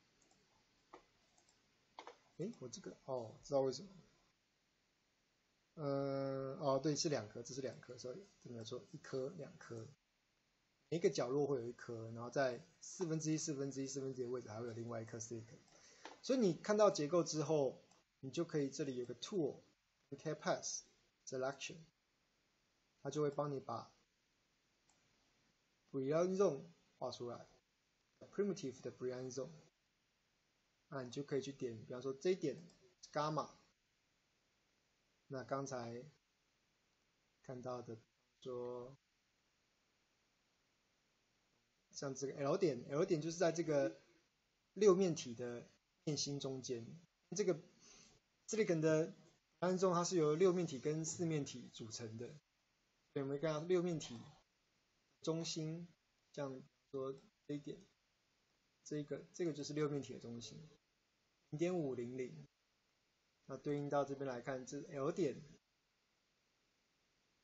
诶，我这个哦，知道为什么？呃，哦，对，是两颗，这是两颗，所以这没有错，一颗、两颗，每一个角落会有一颗，然后在四分之一、四分之一、四分之一的位置还会有另外一颗 silicon。所以你看到结构之后，你就可以这里有个 tool，K path selection， 它就会帮你把 Brilliant zone 画出来 ，primitive 的 Brilliant zone。那你就可以去点，比方说这一点 gamma， 那刚才看到的说，像这个 L 点 ，L 点就是在这个六面体的面心中间。这个 Silicon 的安中它是由六面体跟四面体组成的，所以我们看到六面体中心，这样说这一点，这个这个就是六面体的中心。零点五零零，那对应到这边来看，这 L 点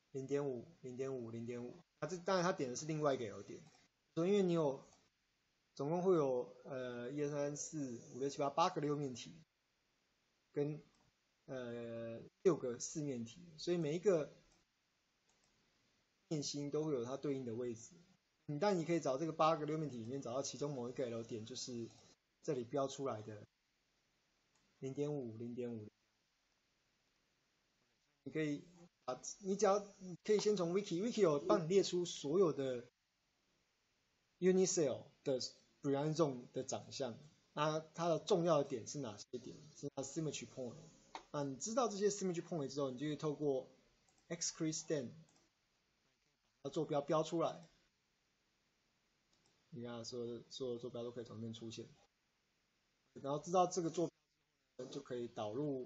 零点五、零点五、零点五。它这当然它点的是另外一个 L 点，所以因为你有总共会有呃一二三四五六七八八个六面体，跟呃六个四面体，所以每一个面心都会有它对应的位置。你但你可以找这个八个六面体里面找到其中某一个 L 点，就是这里标出来的零点五、零点五。你可以把，你只要你可以先从 Wiki，Wiki 有帮你列出所有的 Unicell 的 Brilliant Zone 的长相，那它的重要的点是哪些点？是它 Symmetry Point。那你知道这些 Symmetry Point 之后，你就可以透过 XcreasTen 把坐标标出来。你看，所有所有的坐标都可以从那边出现。然后知道这个坐标就可以导入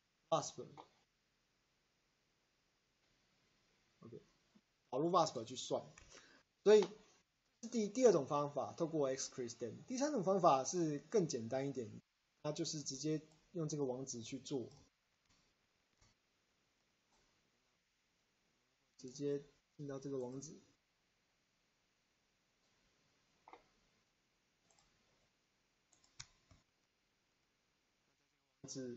Wasp。OK， 导入 Wasp 去算。所以第第二种方法，透过 XcreasTen。第三种方法是更简单一点，它就是直接用这个网址去做，直接进到这个网址。是，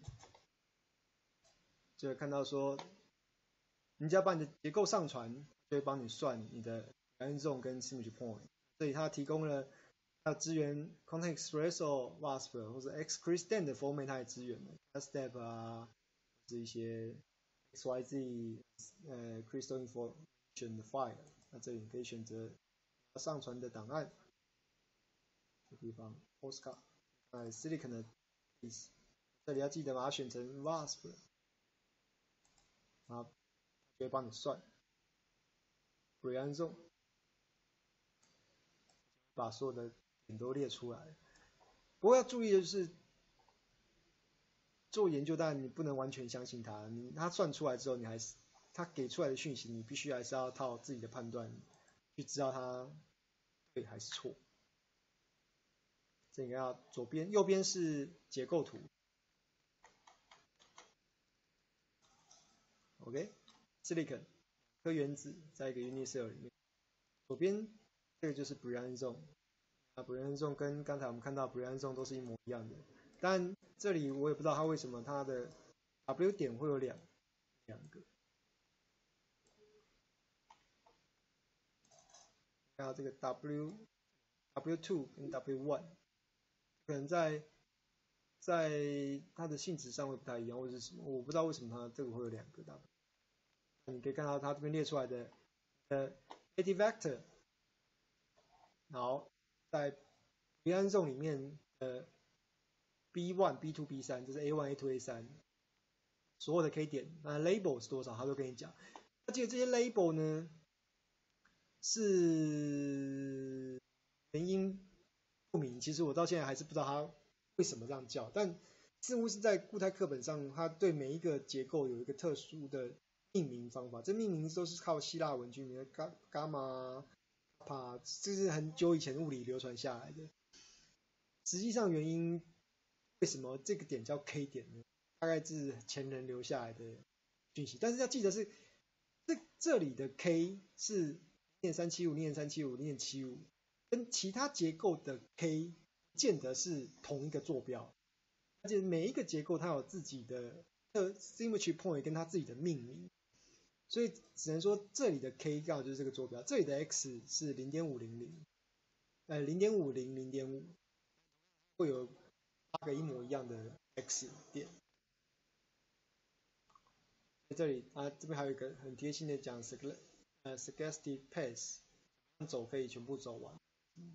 就会看到说，你只要把你的结构上传，就会帮你算你的 Brilliant Zone 跟 Symmetry Point。所以它提供了，它支援 Content Expressor、Wasp 或者 XcreasTen 的 format， 它也支援了 Step 啊，是一些 X Y Z 呃 Crystal Information 的 file。那这里你可以选择上传的档案，这地方 Postcard， 在 Silicon 的 piece。这里要记得把它选成 Wasp， 然后就会帮你算 Brilliant Zone， 把所有的点都列出来。不过要注意的就是，做研究当然你不能完全相信它，你它算出来之后，你还是它给出来的讯息，你必须还是要靠自己的判断去知道它对还是错。这个要左边、右边是结构图。OK， Silicon 颗原子在一个 Unicell 里面，左边这个就是 Brilliant Zone， 啊 Brilliant Zone 跟刚才我们看到 Brilliant Zone 都是一模一样的，但这里我也不知道它为什么它的 W 点会有两两个，看到这个 W W 二 跟 W 一，可能在在它的性质上会不太一样，或者是什么，我不知道为什么它这个会有两个 W。你可以看到它这边列出来的呃 Additive Vector， 然后在 Brilliant Zone 里面的 B 一、B 二、B 三， 就是 A 一、A 二、A 三， 所有的 K 点，那 label 是多少，他都跟你讲。而且这些 label 呢，是原因不明，其实我到现在还是不知道它为什么这样叫，但似乎是在固态课本上，它对每一个结构有一个特殊的命名方法，这命名都是靠希腊文去名的，伽伽马、帕，这是很久以前物理流传下来的。实际上原因为什么这个点叫 K 点呢？大概是前人留下来的讯息，但是要记得是这这里的 K 是零点三七五、零点三七五、零点七五，跟其他结构的 K 不见得是同一个坐标，而且每一个结构它有自己的 symmetry point 跟它自己的命名。所以只能说这里的 K 刚好就是这个坐标，这里的 X 是 零点五零零， 呃 零点五零、零点五， 会有八个一模一样的 X 点。在这里啊，这边还有一个很贴心的讲 呃 suggested path， 走可以全部走完，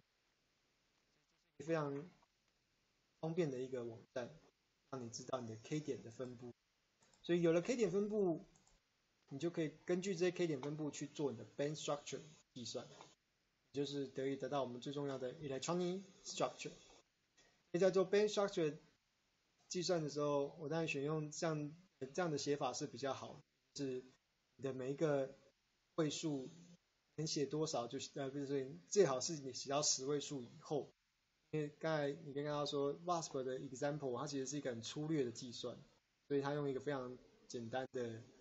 非常方便的一个网站，让你知道你的 K 点的分布。所以有了 K 点分布，你就可以根据这些 K 点分布去做你的 band structure 计算，也就是得以得到我们最重要的 electronic structure。所以在做 band structure 计算的时候，我当然选用这样这样的写法是比较好，就是你的每一个位数能写多少就呃不是，最好是你写到十位数以后，因为刚才你跟刚刚说 Wasp 的 example 它其实是一个很粗略的计算，所以它用一个非常简单的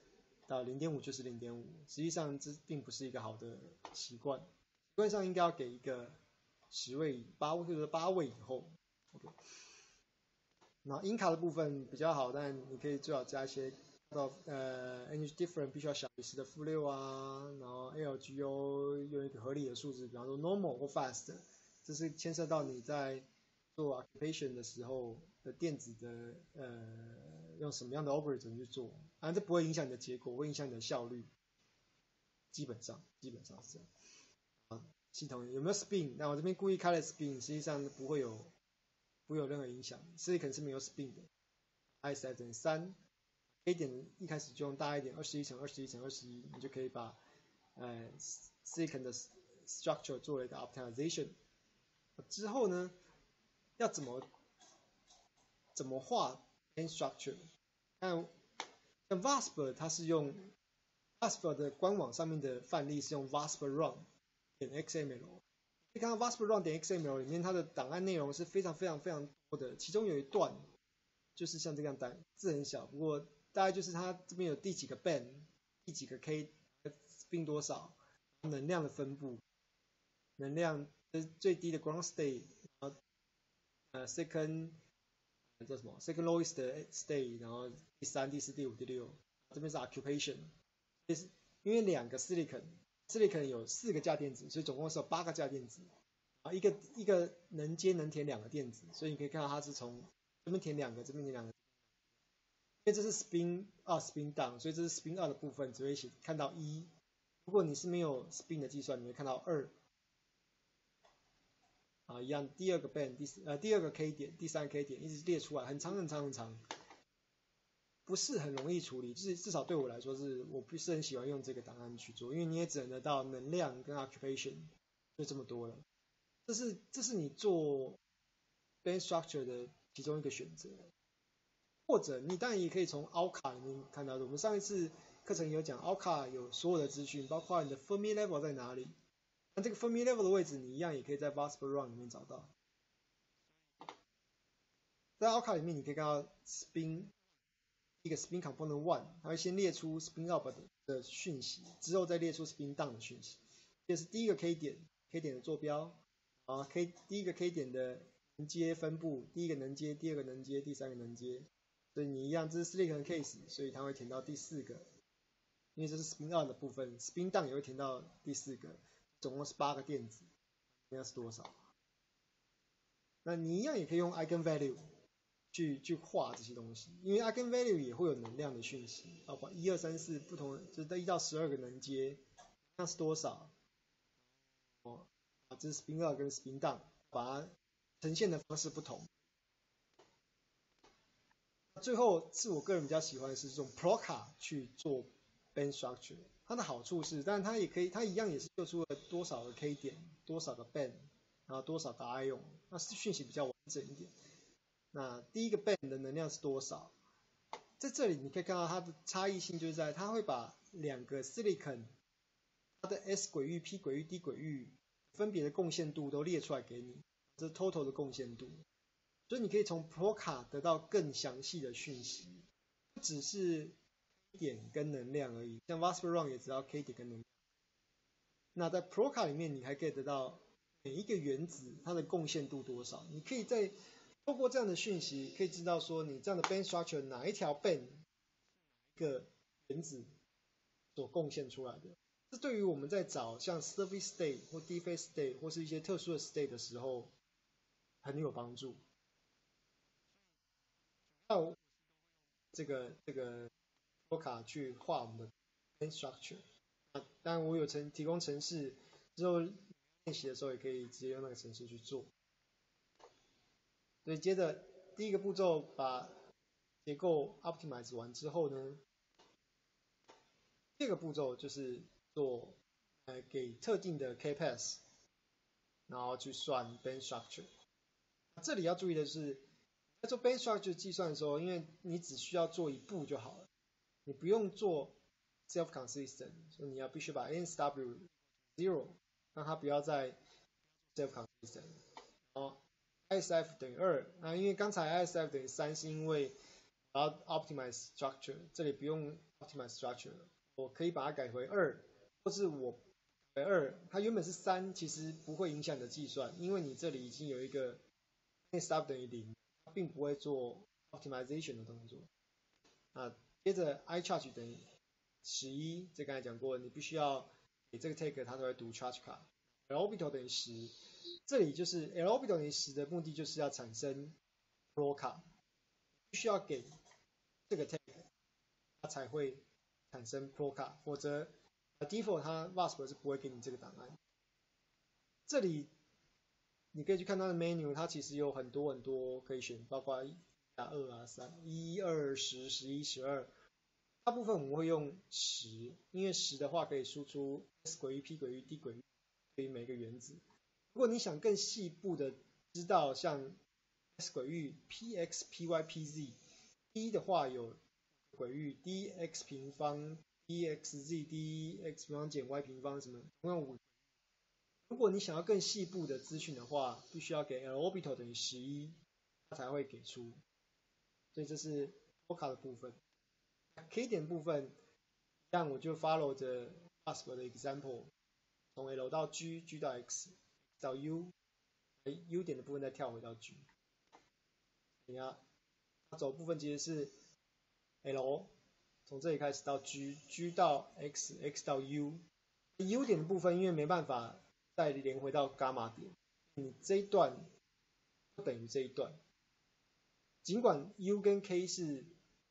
到 零点五 就是 零点五， 实际上这并不是一个好的习惯，习惯上应该要给一个十位八位或者八位以后 ，OK。然后 in 卡的部分比较好，但你可以最好加一些到呃 energy difference 必须要小于十的负六啊，然后 L G O 用一个合理的数字，比方说 normal 或 fast， 这是牵涉到你在做 occupation 的时候的电子的呃用什么样的 operator 去做，啊，这不会影响你的结果，会影响你的效率，基本上基本上是这样。啊，系统有没有 spin？ 那我这边故意开了 spin， 实际上不会有。不会有任何影响 ，silicon 是没有 spin 的 ，I S F 等于三 ，K 点一开始就用大一点，二十一乘二十一乘二十一，你就可以把呃 silicon 的 structure 做了一个 optimization。之后呢，要怎么怎么画 band structure？ 像像 V A S P 它是用 V A S P 的官网上面的范例是用 V A S P run 点 X M L。你看到 V A S P run 点 X M L 里面，它的档案内容是非常非常非常多的，其中有一段就是像这样单，字很小，不过大概就是它这边有第几个 band， 第几个 k spin 多少，能量的分布，能量最低的 ground state， 然后呃 second 叫什么 second lowest state， 然后第三、第四、第五、第六，这边是 occupation， 就是因为两个 silicon。silicon 有四个价电子，所以总共是有八个价电子。啊，一个一个能接能填两个电子，所以你可以看到它是从这边填两个，这边填两个。因为这是 spin 二 spin down， 所以这是 spin 二的部分，只会写看到一。如果你是没有 spin 的计算，你会看到二。啊，一样，第二个 band， 第呃第二个 K 点，第三个 K 点，一直列出来，很长很长很长。不是很容易处理，至至少对我来说是，我不是很喜欢用这个档案去做，因为你也只能得到能量跟 occupation， 就这么多了。这是这是你做 band structure 的其中一个选择，或者你当然也可以从 Alka 里面看到的。我们上一次课程有讲 Alka 有所有的资讯，包括你的 Fermi level 在哪里。那这个 Fermi level 的位置，你一样也可以在 V A S P run 里面找到。在 Alka 里面，你可以看到 spin。一个 spin component one， 它会先列出 spin up 的讯息，之后再列出 spin down 的讯息。这是第一个 K 点 ，K 点的坐标啊 ，K 第一个 K 点的能接分布，第一个能接，第二个能接，第三个能接。所以你一样，这是 silicon case， 所以它会填到第四个，因为这是 spin up 的部分 ，spin down 也会填到第四个，总共是八个电子，那是多少？那你一样也可以用 eigenvalue。去去画这些东西，因为 eigenvalue 也会有能量的讯息，包括一二三四不同，就是一到十二个能接，那是多少？哦，啊，这是 spin up 跟 spin down， 把它呈现的方式不同。最后是我个人比较喜欢的是用 Proca 去做 band structure， 它的好处是，但它也可以，它一样也是做出了多少个 K 点，多少个 band， 然后多少个 ion， 那是讯息比较完整一点。那第一个 band 的能量是多少？在这里你可以看到它的差异性，就是在它会把两个 silicon 它的 S 轨域、P 轨域、D 轨域分别的贡献度都列出来给你，这是 total 的贡献度。所以你可以从 Proca 得到更详细的讯息，不只是 K 点跟能量而已，像 V A S P run 也知道 K 点跟能量。那在 Proca 里面，你还可以得到每一个原子它的贡献度多少，你可以在透过这样的讯息，可以知道说你这样的 band structure 哪一条 band 一个原子所贡献出来的。这对于我们在找像 surface state 或 defect state 或是一些特殊的 state 的时候很有帮助。那这个这个 Proca 去画我们的 band structure， 那当然我有程提供程式，之后练习的时候也可以直接用那个程式去做。所以接着第一个步骤把结构 optimize 完之后呢，第二个步骤就是做呃给特定的 k-path， 然后去算 band structure。这里要注意的是，在做 band structure 计算的时候，因为你只需要做一步就好了，你不用做 self consistent， 所以你要必须把 N S W zero 让它不要再 self consistent， 然后I S F 等于二，那因为刚才 I S F 等于三是因为要 optimize structure， 这里不用 optimize structure 了， 我可以把它改回二，或是我改二，它原本是三，其实不会影响你的计算，因为你这里已经有一个 stop 等于零，它并不会做 optimization 的动作。啊，接着 iCharge 等于十一，这刚才讲过，你必须要给这个 take 它都会读 charge 卡。L'orbital 等于十，这里就是 L'orbital 等于十的目的就是要产生 flow 卡，必须要给这个 take 它才会产生 flow 卡，否则 default 它 Wasp 是不会给你这个档案。这里你可以去看它的 menu， 它其实有很多很多可以选，包括一啊、二啊、三、一、二、十、十一、十二。大部分我们会用十，因为十的话可以输出 S 轨域、P 轨域、D 轨域对于每个原子。如果你想更细部的知道像 S 轨域 P X、P Y、P Z，D 的话有轨域 D X 平方、D X Z、D X 平方减 Y 平方什么，同样五。如果你想要更细部的资讯的话，必须要给 L'orbital 等于十一，它才会给出。所以这是 flow 卡的部分。K 点部分，这样我就 follow 着 Wasp 的 example， 从 L 到 G，G 到 X， 到 U，U 点的部分再跳回到 G。你看，它走部分其实是 L， 从这里开始到 G，G 到 X，X 到 U。U 点的部分因为没办法再连回到伽马点，你这一段不等于这一段。尽管 U 跟 K 是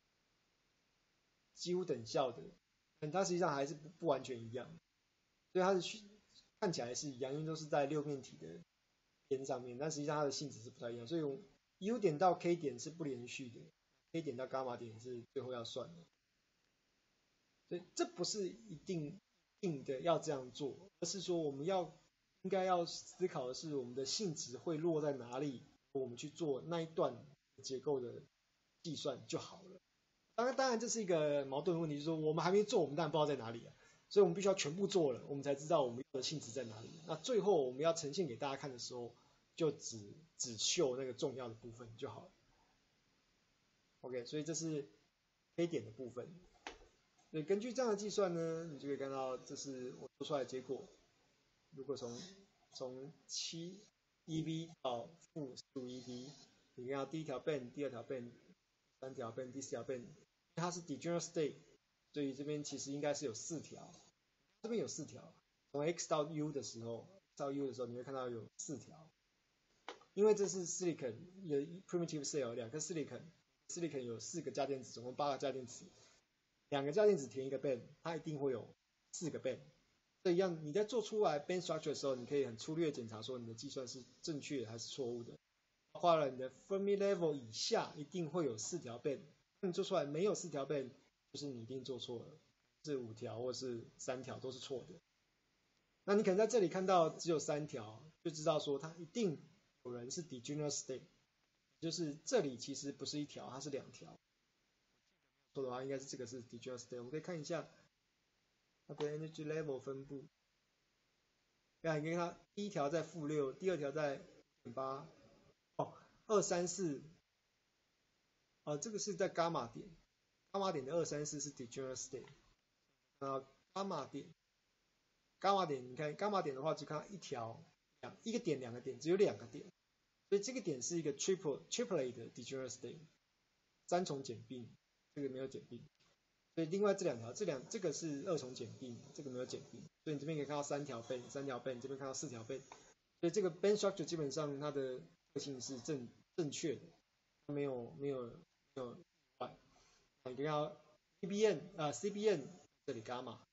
几乎等效的，但它实际上还是不不完全一样，所以它是看起来是一样，因为都是在六面体的边上面，但实际上它的性质是不太一样，所以 U 点到 K 点是不连续的 ，K 点到伽马点是最后要算的，所以这不是一定定的要这样做，而是说我们要应该要思考的是我们的性质会落在哪里，我们去做那一段结构的计算就好了。当然，当然这是一个矛盾的问题，就是说我们还没做，我们当然不知道在哪里啊，所以我们必须要全部做了，我们才知道我们要的性质在哪里。那最后我们要呈现给大家看的时候，就只只秀那个重要的部分就好了。OK， 所以这是 K 点的部分。所以根据这样的计算呢，你就可以看到这是我做出来的结果。如果从从七 E V 到负十五 E V， 你看到第一条 band， 第二条 band， 第三条 band， 第四条 band， 它是 degenerate state， 所以这边其实应该是有四条，这边有四条。从 X 到 U 的时候 ，X 到 U 的时候，你会看到有四条，因为这是 silicon 有 primitive cell， 两颗 silicon，silicon 有四个价电子，总共八个价电子，两个价电子填一个 band， 它一定会有四个 band。这一样，你在做出来 band structure 的时候，你可以很粗略检查说你的计算是正确还是错误的。包括了你的 Fermi level 以下一定会有四条 band， 你做出来没有四条 band， 就是你一定做错了，是五条或是三条都是错的。那你可能在这里看到只有三条，就知道说它一定有人是 degenerate state， 就是这里其实不是一条，它是两条。错的话应该是这个是 degenerate state， 我们可以看一下它的 energy level 分布。看，你看它第一条在负六，第二条在 零点八。哦，二三四，呃，这个是在伽马点，伽马点的二三四是 degenerate state， 那伽马点，伽马点，你看伽马点的话，只看到一条，两一个点两个点，只有两个点，所以这个点是一个 triple triplet 的 degenerate state， 三重简并，这个没有简并，所以另外这两条，这两这个是二重简并，这个没有简并，所以你这边可以看到三条 band， 三条 band， 这边看到四条 band， 所以这个 band structure 基本上它的特性是正正确的，没有没有没有意外。你看到 C B N 啊 C B N 这里伽马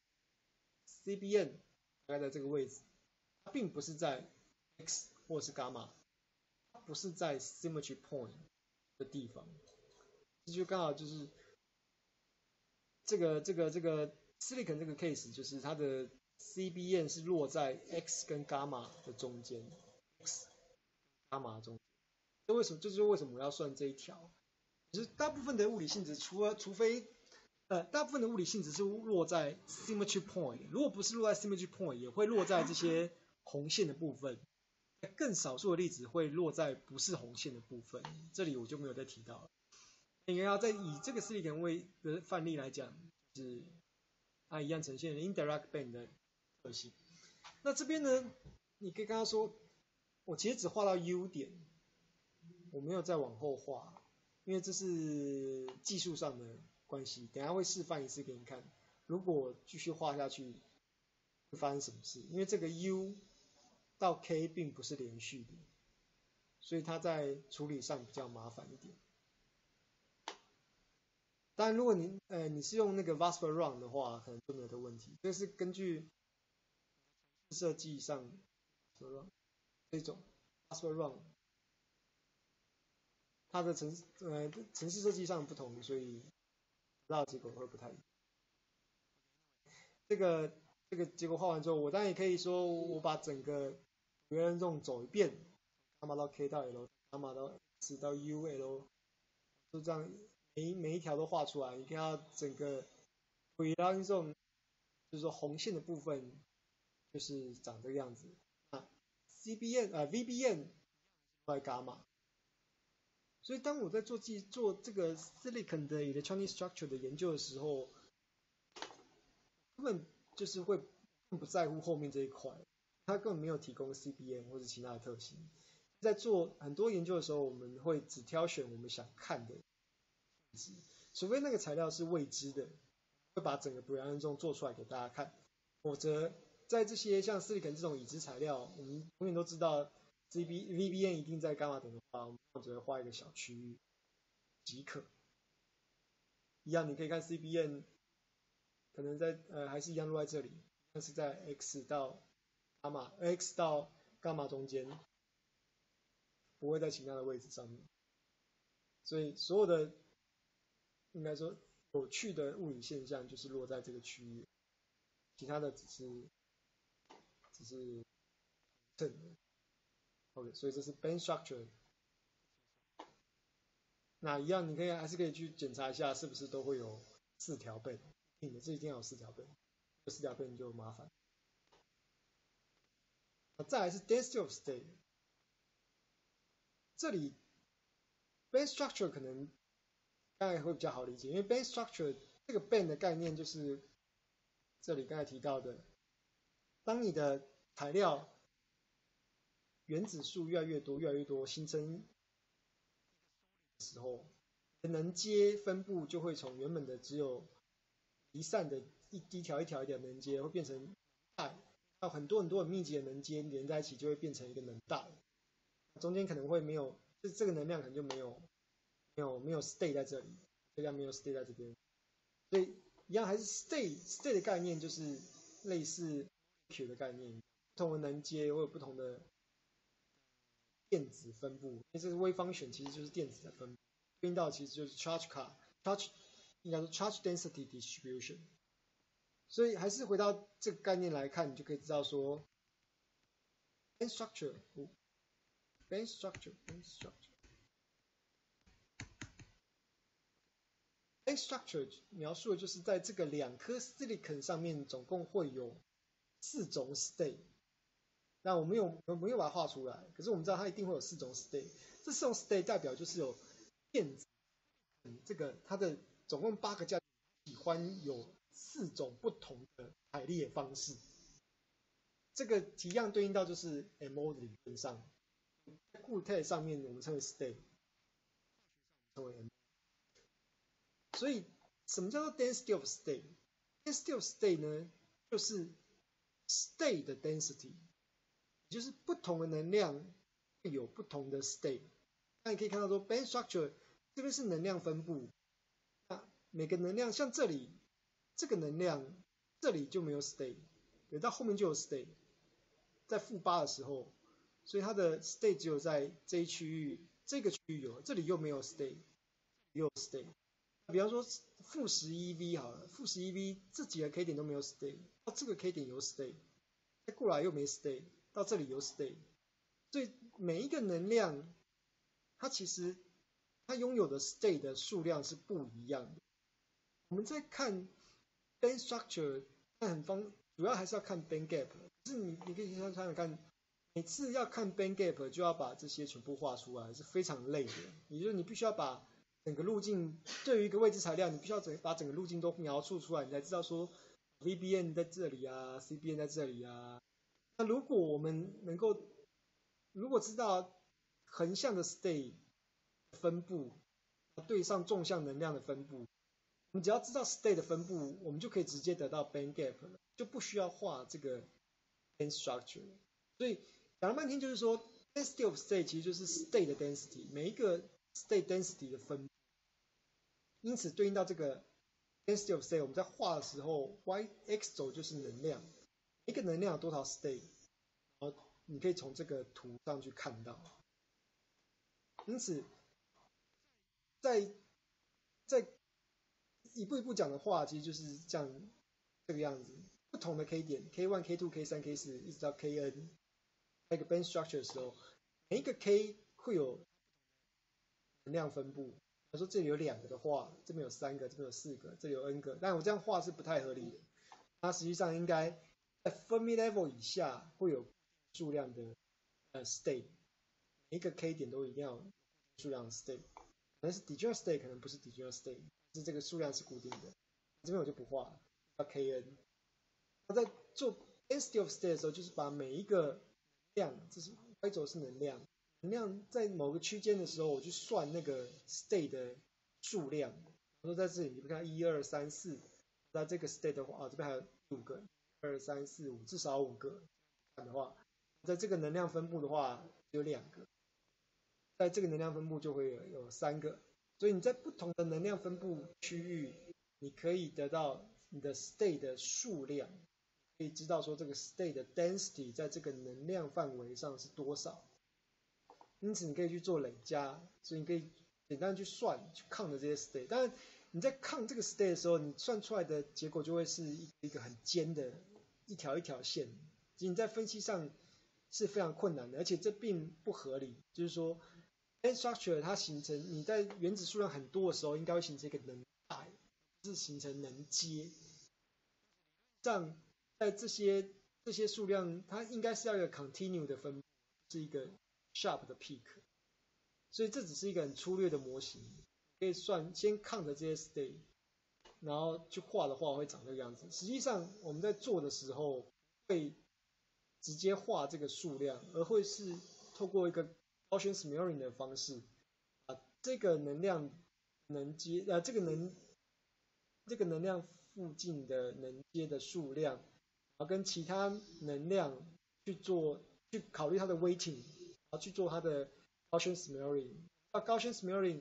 ，C B N 大概在这个位置，它并不是在 X 或是伽马，它不是在 symmetry point 的地方，这就刚好就是这个这个这个 silicon 这个 case 就是它的 C B N 是落在 X 跟伽马的中间 ，X。伽马中，这为什么？这就是为什么我要算这一条。就是大部分的物理性质，除了除非呃，大部分的物理性质是落在 symmetry point， 如果不是落在 symmetry point， 也会落在这些红线的部分。更少数的例子会落在不是红线的部分，这里我就没有再提到了。应该要再以这个 silicon 为的范例来讲，就是它一样呈现了 indirect band 的特性。那这边呢，你可以跟他说，我其实只画到 U 点，我没有再往后画，因为这是技术上的关系。等一下会示范一次给你看。如果继续画下去，会发生什么事？因为这个 U 到 K 并不是连续的，所以它在处理上比较麻烦一点。当然，如果你呃你是用那个 Vasper Run 的话，可能就没有这个问题。这是根据设计上这种 Vasper Run， 它的程呃程式设计上不同，所以得到的结果会不太一样。这个这个结果画完之后，我当然也可以说，我把整个别人这种走一遍，伽马到 K 到 L， 伽马到 X 到 U L， 就这样每每一条都画出来。你看到整个 Boolean 这种，就是说红线的部分，就是长这个样子。啊 ，C B N 呃 V B N 来伽马。所以当我在做记做这个 Silicon 的 Electronic Structure 的研究的时候，根本就是会更不在乎后面这一块，它根本没有提供 C B N 或者其他的特性。在做很多研究的时候，我们会只挑选我们想看的位置，除非那个材料是未知的，会把整个 Boolean 中做出来给大家看。否则，在这些像 Silicon 这种已知材料，我们永远都知道 C B V B N 一定在伽马点的话，我们只会画一个小区域即可。一样，你可以看 C B N。可能在呃还是一样落在这里，但是在 X 到伽马 X 到伽马中间，不会在其他的位置上面。所以所有的应该说有趣的物理现象就是落在这个区域，其他的只是只是正的。OK， 所以这是 band structure。那一样，你可以还是可以去检查一下，是不是都会有四条 band。这一定要有四条band，有四条band就麻烦。再来是 density of state， 这里 band structure 可能刚才会比较好理解，因为 band structure 这个 band 的概念就是这里刚才提到的，当你的材料原子数越来越多、越来越多，形成的时候，能阶分布就会从原本的只有离散的一一条一条一条能阶，会变成带，到很多很多很密集的能阶连在一起，就会变成一个能带。中间可能会没有，就这个能量可能就没有没有没有 stay 在这里，这样没有 stay 在这边，所以一样还是 stay stay 的概念就是类似 Q 的概念，不同的能阶会有不同的电子分布，因为这是微方选，其实就是电子的分布，对应到其实就是 charge car charge。应该说 charge density distribution， 所以还是回到这个概念来看，你就可以知道说 band structure， band structure， band structure， band structure 描述的就是在这个两颗 silicon 上面总共会有四种 state。那我们有我们有把它画出来，可是我们知道它一定会有四种 state， 这四种 state 代表就是有电子，嗯，这个它的总共八个价喜欢有四种不同的排列方式，这个一样对应到就是 M O 的理论上，在固态上面我们称为 state， 称为 M O。所以什么叫做 density of state？density of state 呢，就是 state 的 density， 也就是不同的能量会有不同的 state。那你可以看到说 band structure 这边是能量分布。每个能量像这里，这个能量这里就没有 state， 对，到后面就有 state， 在负八的时候，所以它的 state 只有在这一区域，这个区域有，这里又没有 state， 又有 state。比方说负十一 V 好了，负十一 V 这几个 K 点都没有 state， 到这个 K 点有 state， 再过来又没 state， 到这里有 state， 所以每一个能量，它其实它拥有的 state 的数量是不一样的。我们在看 band structure， 看很方，主要还是要看 band gap。可是你你可以想想看，每次要看 band gap 就要把这些全部画出来，是非常累的。也就是你必须要把整个路径，对于一个未知材料，你必须要整把整个路径都描述出来，你才知道说 V B N 在这里啊 ，C B N 在这里啊。那如果我们能够，如果知道横向的 state 分布对上纵向能量的分布，我们只要知道 state 的分布，我们就可以直接得到 band gap 了，就不需要画这个 band structure。所以讲了半天就是说 ，density of state 其实就是 state 的 density， 每一个 state density 的分布。因此对应到这个 density of state， 我们在画的时候 ，y x 轴就是能量，一个能量有多少 state， 然后你可以从这个图上去看到。因此，在在一步一步讲的话，其实就是这样这个样子。不同的 k 点 ，k 一，k 二，k 三，k 四，一直到 kn， 在一个 band structure 的时候，每一个 k 会有能量分布。他说这里有两个的话，这边有三个，这边有四个，这里有 n 个，但我这样画是不太合理的。它实际上应该在 Fermi level 以下会有数量的呃 state， 每一个 k 点都一定要有数量的 state， 可能是 degenerate state， 可能不是 degenerate state， 是这个数量是固定的。这边我就不画了，叫 kn。那在做 density of state 的时候，就是把每一个量，这是 y 轴是能量。能量在某个区间的时候，我去算那个 state 的数量。我说在这里，你看一二三四，那这个 state 的话，啊，这边还有五个，二三四五，至少五个。看的话，在这个能量分布的话，有两个，在这个能量分布就会有有三个。所以你在不同的能量分布区域，你可以得到你的 state 的数量，可以知道说这个 state 的 density 在这个能量范围上是多少。因此你可以去做累加，所以你可以简单去算去抗的这些 state。当然你在抗这个 state 的时候，你算出来的结果就会是一个很尖的一条一条线，其实你在分析上是非常困难的，而且这并不合理。就是说 band structure 它形成你在原子数量很多的时候，应该会形成一个能带，是形成能阶。这样在这些这些数量，它应该是要有 continue 的分布，是一个sharp 的 peak， 所以这只是一个很粗略的模型，可以算先抗的这些 state， 然后去画的话会长这个样子。实际上我们在做的时候会直接画这个数量，而会是透过一个 Gaussian smearing 的方式，把这个能量能阶呃这个能这个能量附近的能阶的数量，然后跟其他能量去做去考虑它的 weighting。然后去做它的 Gaussian smearing， 啊 Gaussian smearing，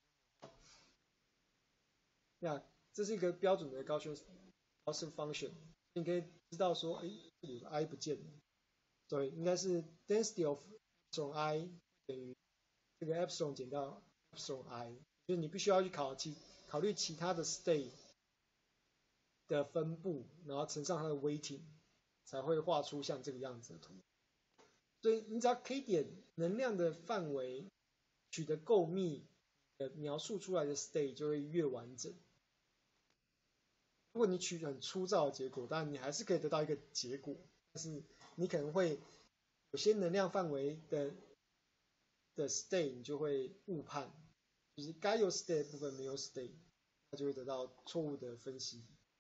那这是一个标准的 Gaussian Gaussian function， 你可以知道说，哎，这里有个 i 不见了，所以应该是 density of epsilon i 等于这个 epsilon 减掉 epsilon i， 就是你必须要去考其考虑其他的 state 的分布，然后乘上它的 weighting， 才会画出像这个样子的图。所以你只要 k 点能量的范围取得够密，呃，描述出来的 state 就会越完整。如果你取很粗糙的结果，当然你还是可以得到一个结果，但是你可能会有些能量范围的的 state 你就会误判，就是该有 state 的部分没有 state， 它就会得到错误的分析。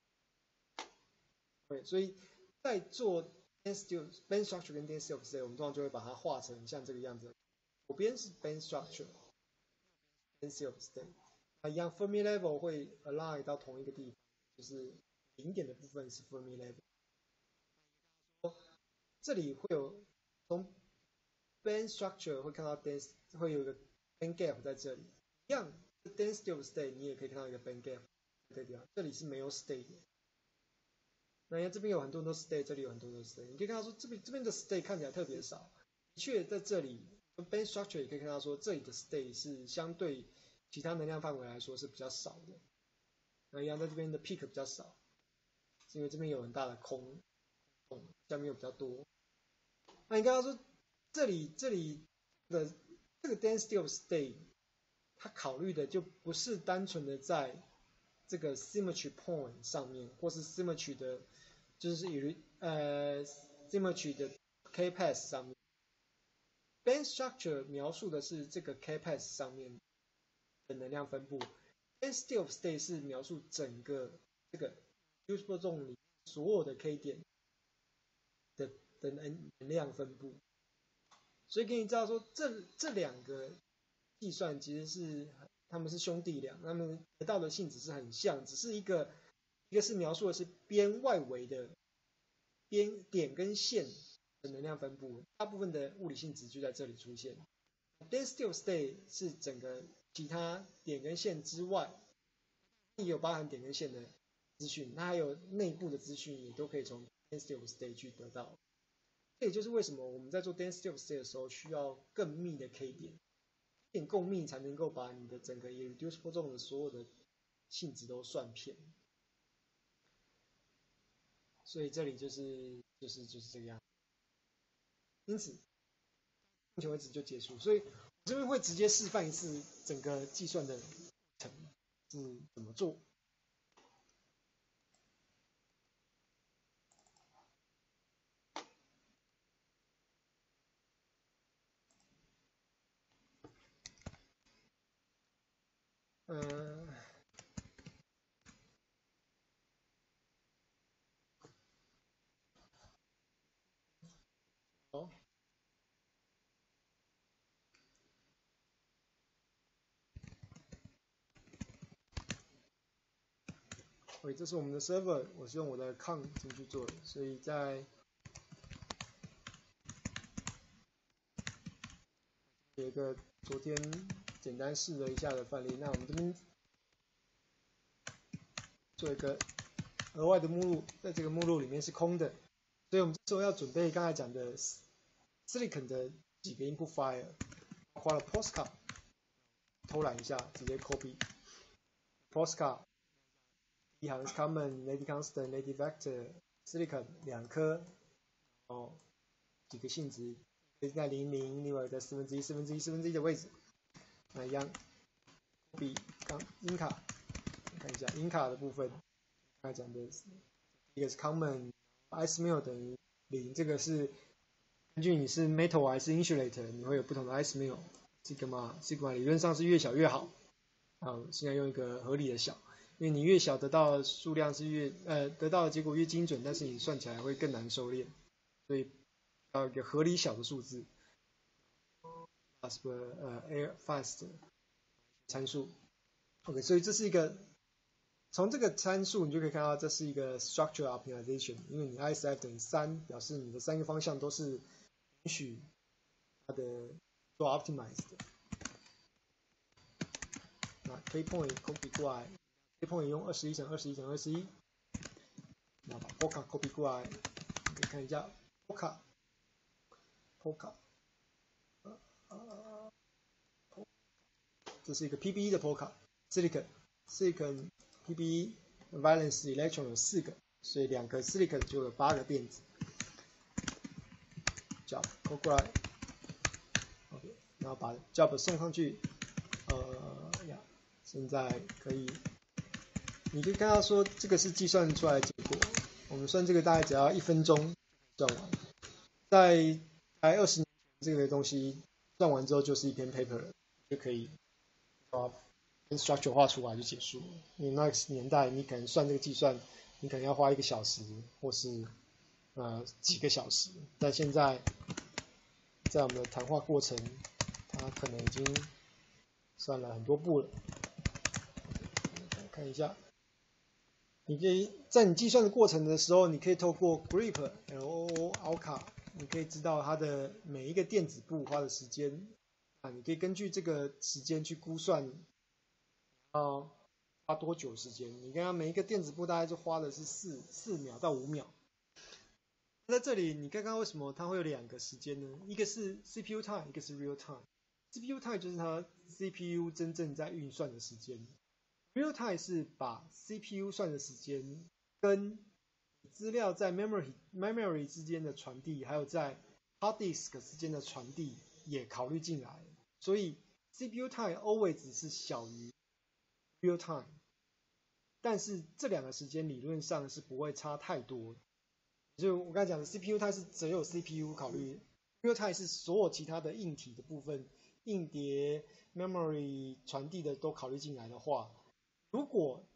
对，所以在做band structure 跟 density of state， 我们通常就会把它画成像这个样子。左边是 band structure，density of state， 它一样 Fermi level 会 align 到同一个地方，就是零点的部分是 Fermi level。这里会有从 band structure 会看到 density， 会有一个 band gap 在这里，一样 density of state 你也可以看到一个 band gap 在这个地方，这里是没有 state 的。那这边有很多都 state， 这里有很多都 state， 你可以看到说这边这边的 state 看起来特别少，的确在这里 band structure 也可以看到说这里的 state 是相对其他能量范围来说是比较少的。那一样在这边的 peak 比较少，是因为这边有很大的空洞，下面又比较多。那你刚刚说这里这里的这个 density of state， 它考虑的就不是单纯的在这个 symmetry point 上面，或是 symmetry 的，就是以呃 symmetry 的 k-path 上面。band structure 描述的是这个 k-path 上面的能量分布 ，density of state 是描述整个这个 useful zone 里所有的 K 点的的能能量分布。所以可以知道说这这两个计算其实是他们是兄弟俩，他们得到的性质是很像，只是一个一个是描述的是边外围的边点跟线的能量分布，大部分的物理性质就在这里出现。Density of state 是整个其他点跟线之外，也有包含点跟线的资讯，那还有内部的资讯也都可以从 Density of state 去得到。这也就是为什么我们在做 Density of state 的时候需要更密的 K 点，点够密才能够把你的整个 irreducible zone 的所有的性质都算遍。所以这里就是就是就是这个样子。因此，目前为止就结束。所以我这边会直接示范一次整个计算的程是怎么做。嗯，好。OK， 这是我们的 server， 我是用我的 con 进去做的，所以在有一个昨天简单试了一下的范例，那我们这边做一个额外的目录，在这个目录里面是空的，所以我们这时候要准备刚才讲的 Silicon 的几个 input file， 包括了 postcard， 偷懒一下，直接 copy postcard。一行是 common、native constant、native vector、silicon 两颗，哦，几个性质，一个在零零，另外在四分之一、四分之一、四分之一的位置。那一样，比刚 Inca， 看一下 Inca 的部分，刚才讲的一个是 common，S mil 等于零，这个是根据你是 metal 还是 insulator， 你会有不同的 S mil。sigma sigma 理论上是越小越好，啊，现在用一个合理的小。因为你越小得到的数量是越呃得到的结果越精准，但是你算起来会更难收敛，所以要一个合理小的数字。fast 呃 air fast 参数 ，OK， 所以这是一个从这个参数你就可以看到这是一个 structure optimization， 因为你 I S F 等于三，表示你的三个方向都是允许它的做 optimize 的。那 K point copy 过来。K point 用二十一乘二十一乘二十一，那把 Polka copy 过来，你可以看一下 Polka Polka， 呃呃，这是一个 P B E 的 Polka Silicon Silicon P B E valence electron 有四个，所以两个 Silicon 就有八个电子。Job 扣过来 ，OK， 然后把 Job 送上去，呃呀，现在可以。你可以看到说，这个是计算出来的结果。我们算这个大概只要一分钟算完，在才二十年这个东西算完之后就是一篇 paper 了，就可以把 structure 画出来就结束了。因为那个年代你可能算这个计算，你可能要花一个小时或是呃几个小时，但现在在我们的谈话过程，它可能已经算了很多步了。看一下。你可以在你计算的过程的时候，你可以透过 grep L O O Alka， 你可以知道它的每一个电子步花的时间啊，你可以根据这个时间去估算啊花多久时间。你看它每一个电子步大概就花的是四四秒到五秒。在这里，你刚刚为什么它会有两个时间呢？一个是 C P U time， 一个是 real time。C P U time 就是它 C P U 真正在运算的时间。Real time 是把 C P U 算的时间跟资料在 memory memory 之间的传递，还有在 hard disk 之间的传递也考虑进来，所以 C P U time always 是小于 real time， 但是这两个时间理论上是不会差太多。就我刚才讲的 C P U time 是只有 C P U 考虑 ，real time 是所有其他的硬体的部分，硬碟 memory 传递的都考虑进来的话。如果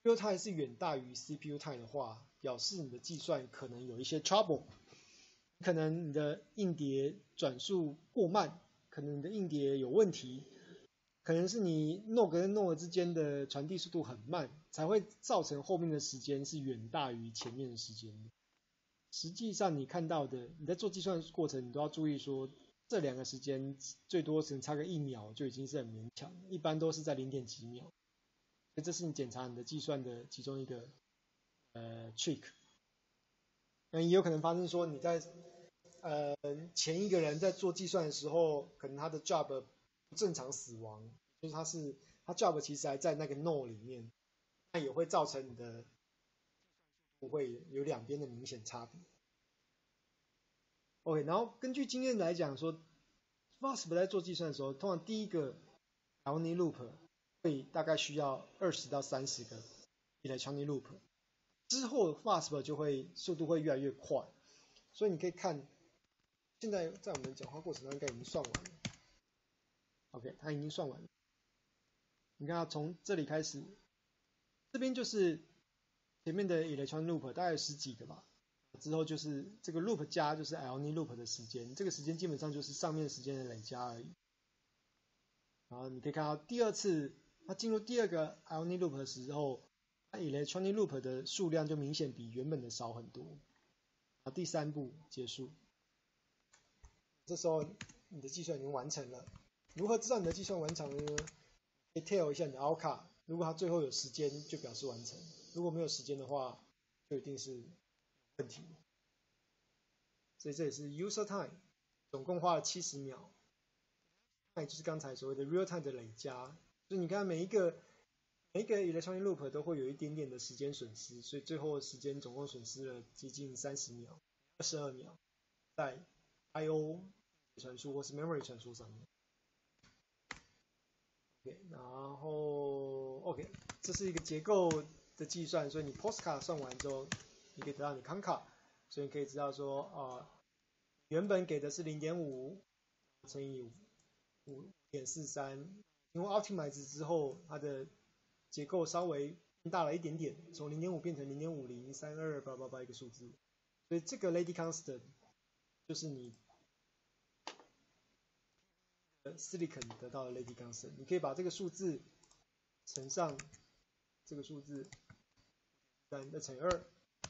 real time 是远大于 C P U time 的话，表示你的计算可能有一些 trouble， 可能你的硬碟转速过慢，可能你的硬碟有问题，可能是你 node 跟 node 之间的传递速度很慢，才会造成后面的时间是远大于前面的时间的。实际上你看到的，你在做计算的过程，你都要注意说，这两个时间最多只能差个一秒就已经是很勉强，一般都是在零点几秒。所以这是你检查你的计算的其中一个呃 trick。那也有可能发生说你在呃前一个人在做计算的时候，可能他的 job 不正常死亡，就是他是他 job 其实还在那个 node 里面，那也会造成你的不会有两边的明显差别。OK， 然后根据经验来讲说 ，F A S T 在做计算的时候，通常第一个 electronic loop 会大概需要二十到三十个 electronic loop， 之后 F A S T 就会速度会越来越快，所以你可以看，现在在我们讲话过程中应该已经算完了。OK， 它已经算完了。你看它从这里开始，这边就是前面的 electronic loop 大概有十几个吧。之后就是这个 loop 加就是 ionic loop 的时间，这个时间基本上就是上面时间的累加而已。然后你可以看到第二次它进入第二个 ionic loop 的时候，它 electronic loop 的数量就明显比原本的少很多。然后第三步结束，这时候你的计算已经完成了。如何知道你的计算完成了呢？可以 tell 一下你的 outcome， 如果它最后有时间就表示完成，如果没有时间的话，就一定是问题。所以这也是 user time， 总共花了七十秒，那也就是刚才所谓的 real time 的累加。所以你看每一个每一个 electronic loop 都会有一点点的时间损失，所以最后时间总共损失了接近三十秒、二十二秒，在 I O 传输或是 memory 传输上面。OK， 然后 OK， 这是一个结构的计算，所以你 postcard 算完之后，你可以得到你 concat， 所以你可以知道说啊、呃，原本给的是 零点五 乘以 五点四三， 因为 optimize 之后，它的结构稍微大了一点点，从 零点五 变成 零点五零三二八八八一个数字，所以这个 Lady Constant 就是你Silicon 得到的 Lady Constant， 你可以把这个数字乘上这个数字，再乘以二，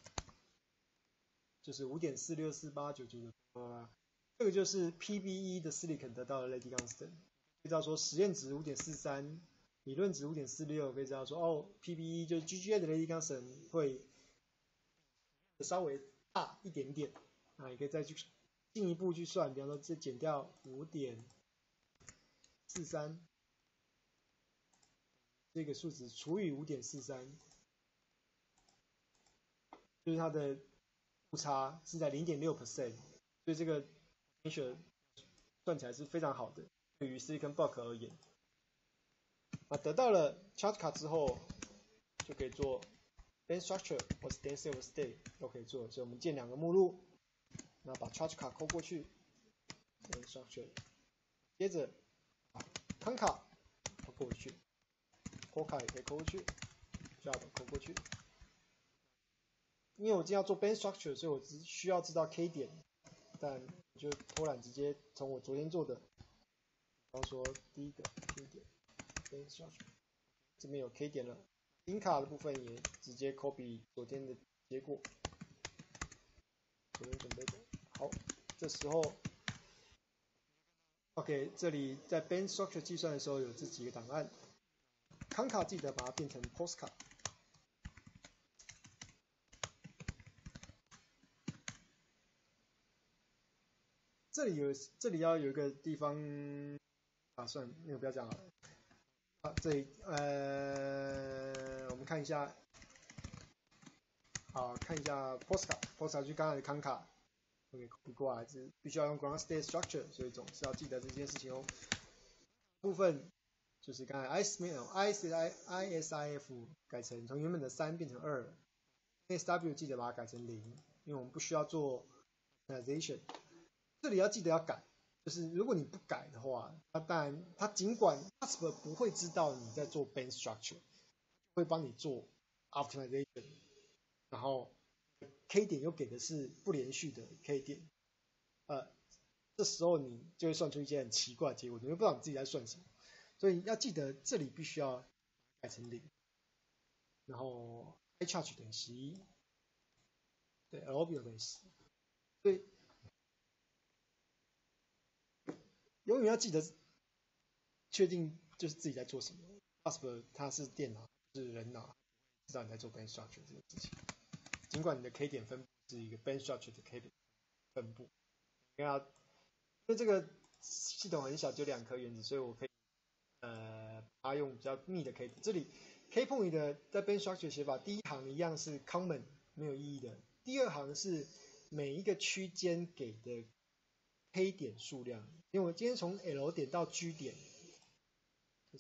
就是 五点四六四八九九九，这个就是 P B E 的 Silicon 得到的 Lady Constant。可以知道说实验值 五点四三， 理论值 五点四六， 可以知道说哦 P B E 就是 G G A 的 Lady Constant 会稍微大一点点，啊，也可以再去进一步去算，比方说这减掉 五点四三， 这个数值除以 五点四三， 就是它的误差是在 零点六 percent， 所以这个 potential 算起来是非常好的，对于 Silicon Block 而言。啊，得到了 charge card 之后，就可以做 band structure 或是 density of state 都可以做，所以我们建两个目录，那把 charge card 抠过去 ，band structure， 接着把 concat 抠过去 ，concat 也可以抠过去 ，job 抠过去。因为我今天要做 band structure， 所以我只需要知道 K 点，但就偷懒直接从我昨天做的，比方说第一个 K 点 band structure， 这边有 K 点了 ，incar 的部分也直接 copy 昨天的结果，昨天准备的。好，这时候 OK， 这里在 band structure 计算的时候有这几个档案 ，concat 记得把它变成 postcard。这里有，这里要有一个地方啊，算了，那个不要讲了。啊，这里呃，我们看一下，好，看一下 postcard，postcard 就刚才的 concat， OK， copy 过来是必须要用 ground state structure， 所以总是要记得这件事情哦。部分就是刚才 I S M I S I I S I F 改成从原本的三变成二 ，S W 记得把它改成零，因为我们不需要做 organization。这里要记得要改，就是如果你不改的话，它当然它尽管 F A S T 不会知道你在做 band structure， 会帮你做， optimization， 然后 K 点又给的是不连续的 K 点，呃，这时候你就会算出一些很奇怪的结果，你会不知道你自己在算什么。所以要记得这里必须要改成零，然后 I charge 等于十一，对 L B 等于十，所以永远要记得确定就是自己在做什么。Wasp 它是电脑，是人脑，知道你在做 band structure 这件事情。尽管你的 K 点分布是一个 band structure 的 K 点分布，因为因为这个系统很小，就两颗原子，所以我可以呃把它用比较密的 K 点。这里 K point 的在 band structure 写法，第一行一样是 common 没有意义的，第二行是每一个区间给的 K 点数量。因为我今天从 L 点到 G 点，就是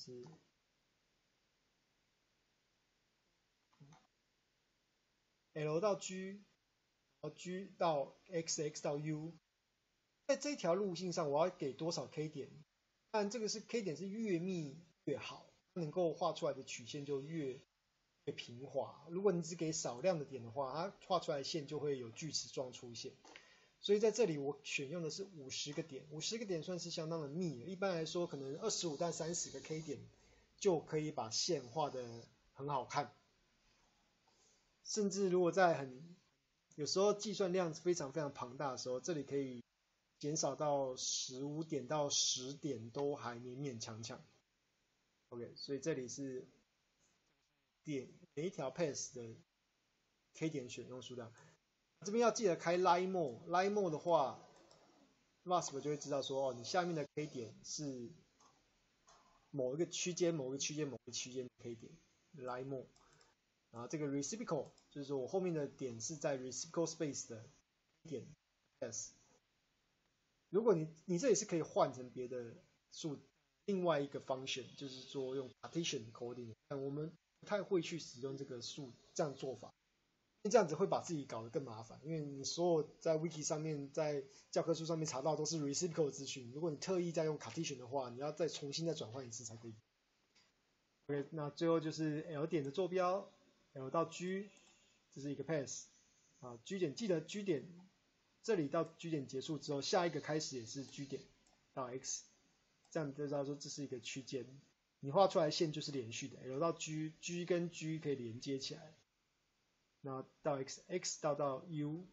。L 到 G， 然后 G 到 X，X 到 U， 在这条路径上我要给多少 K 点？当然这个是 K 点是越密越好，能够画出来的曲线就越越平滑。如果你只给少量的点的话，它画出来的线就会有锯齿状出现。所以在这里我选用的是五十个点，五十个点算是相当的密了。一般来说，可能二十五到三十个 K 点就可以把线画得很好看。甚至如果在很有时候计算量非常非常庞大的时候，这里可以减少到十五点到十点都还勉勉强强。OK， 所以这里是点每一条 path 的 K 点选用数量。这边要记得开 line mode，line mode 的话 ，Wasp 就会知道说，哦，你下面的 K 点是某一个区间、某一个区间、某一个区间的 K 点 ，line mode。然后这个 reciprocal 就是说我后面的点是在 reciprocal space 的点 s。如果你你这里是可以换成别的数，另外一个 function 就是说用 partition coordinate， 但我们不太会去使用这个数这样做法，因为这样子会把自己搞得更麻烦。因为你所有在 wiki 上面、在教科书上面查到都是 reciprocal 的资讯，如果你特意再用 partition 的话，你要再重新再转换一次才可以。OK， 那最后就是 L 点的坐标。L 到 G， 这是一个 path 啊 ，G 点记得 G 点这里到 G 点结束之后，下一个开始也是 G 点到 X， 这样就知道说这是一个区间。你画出来的线就是连续的 ，L 到 G，G 跟 G 可以连接起来，然后到 X，X 到到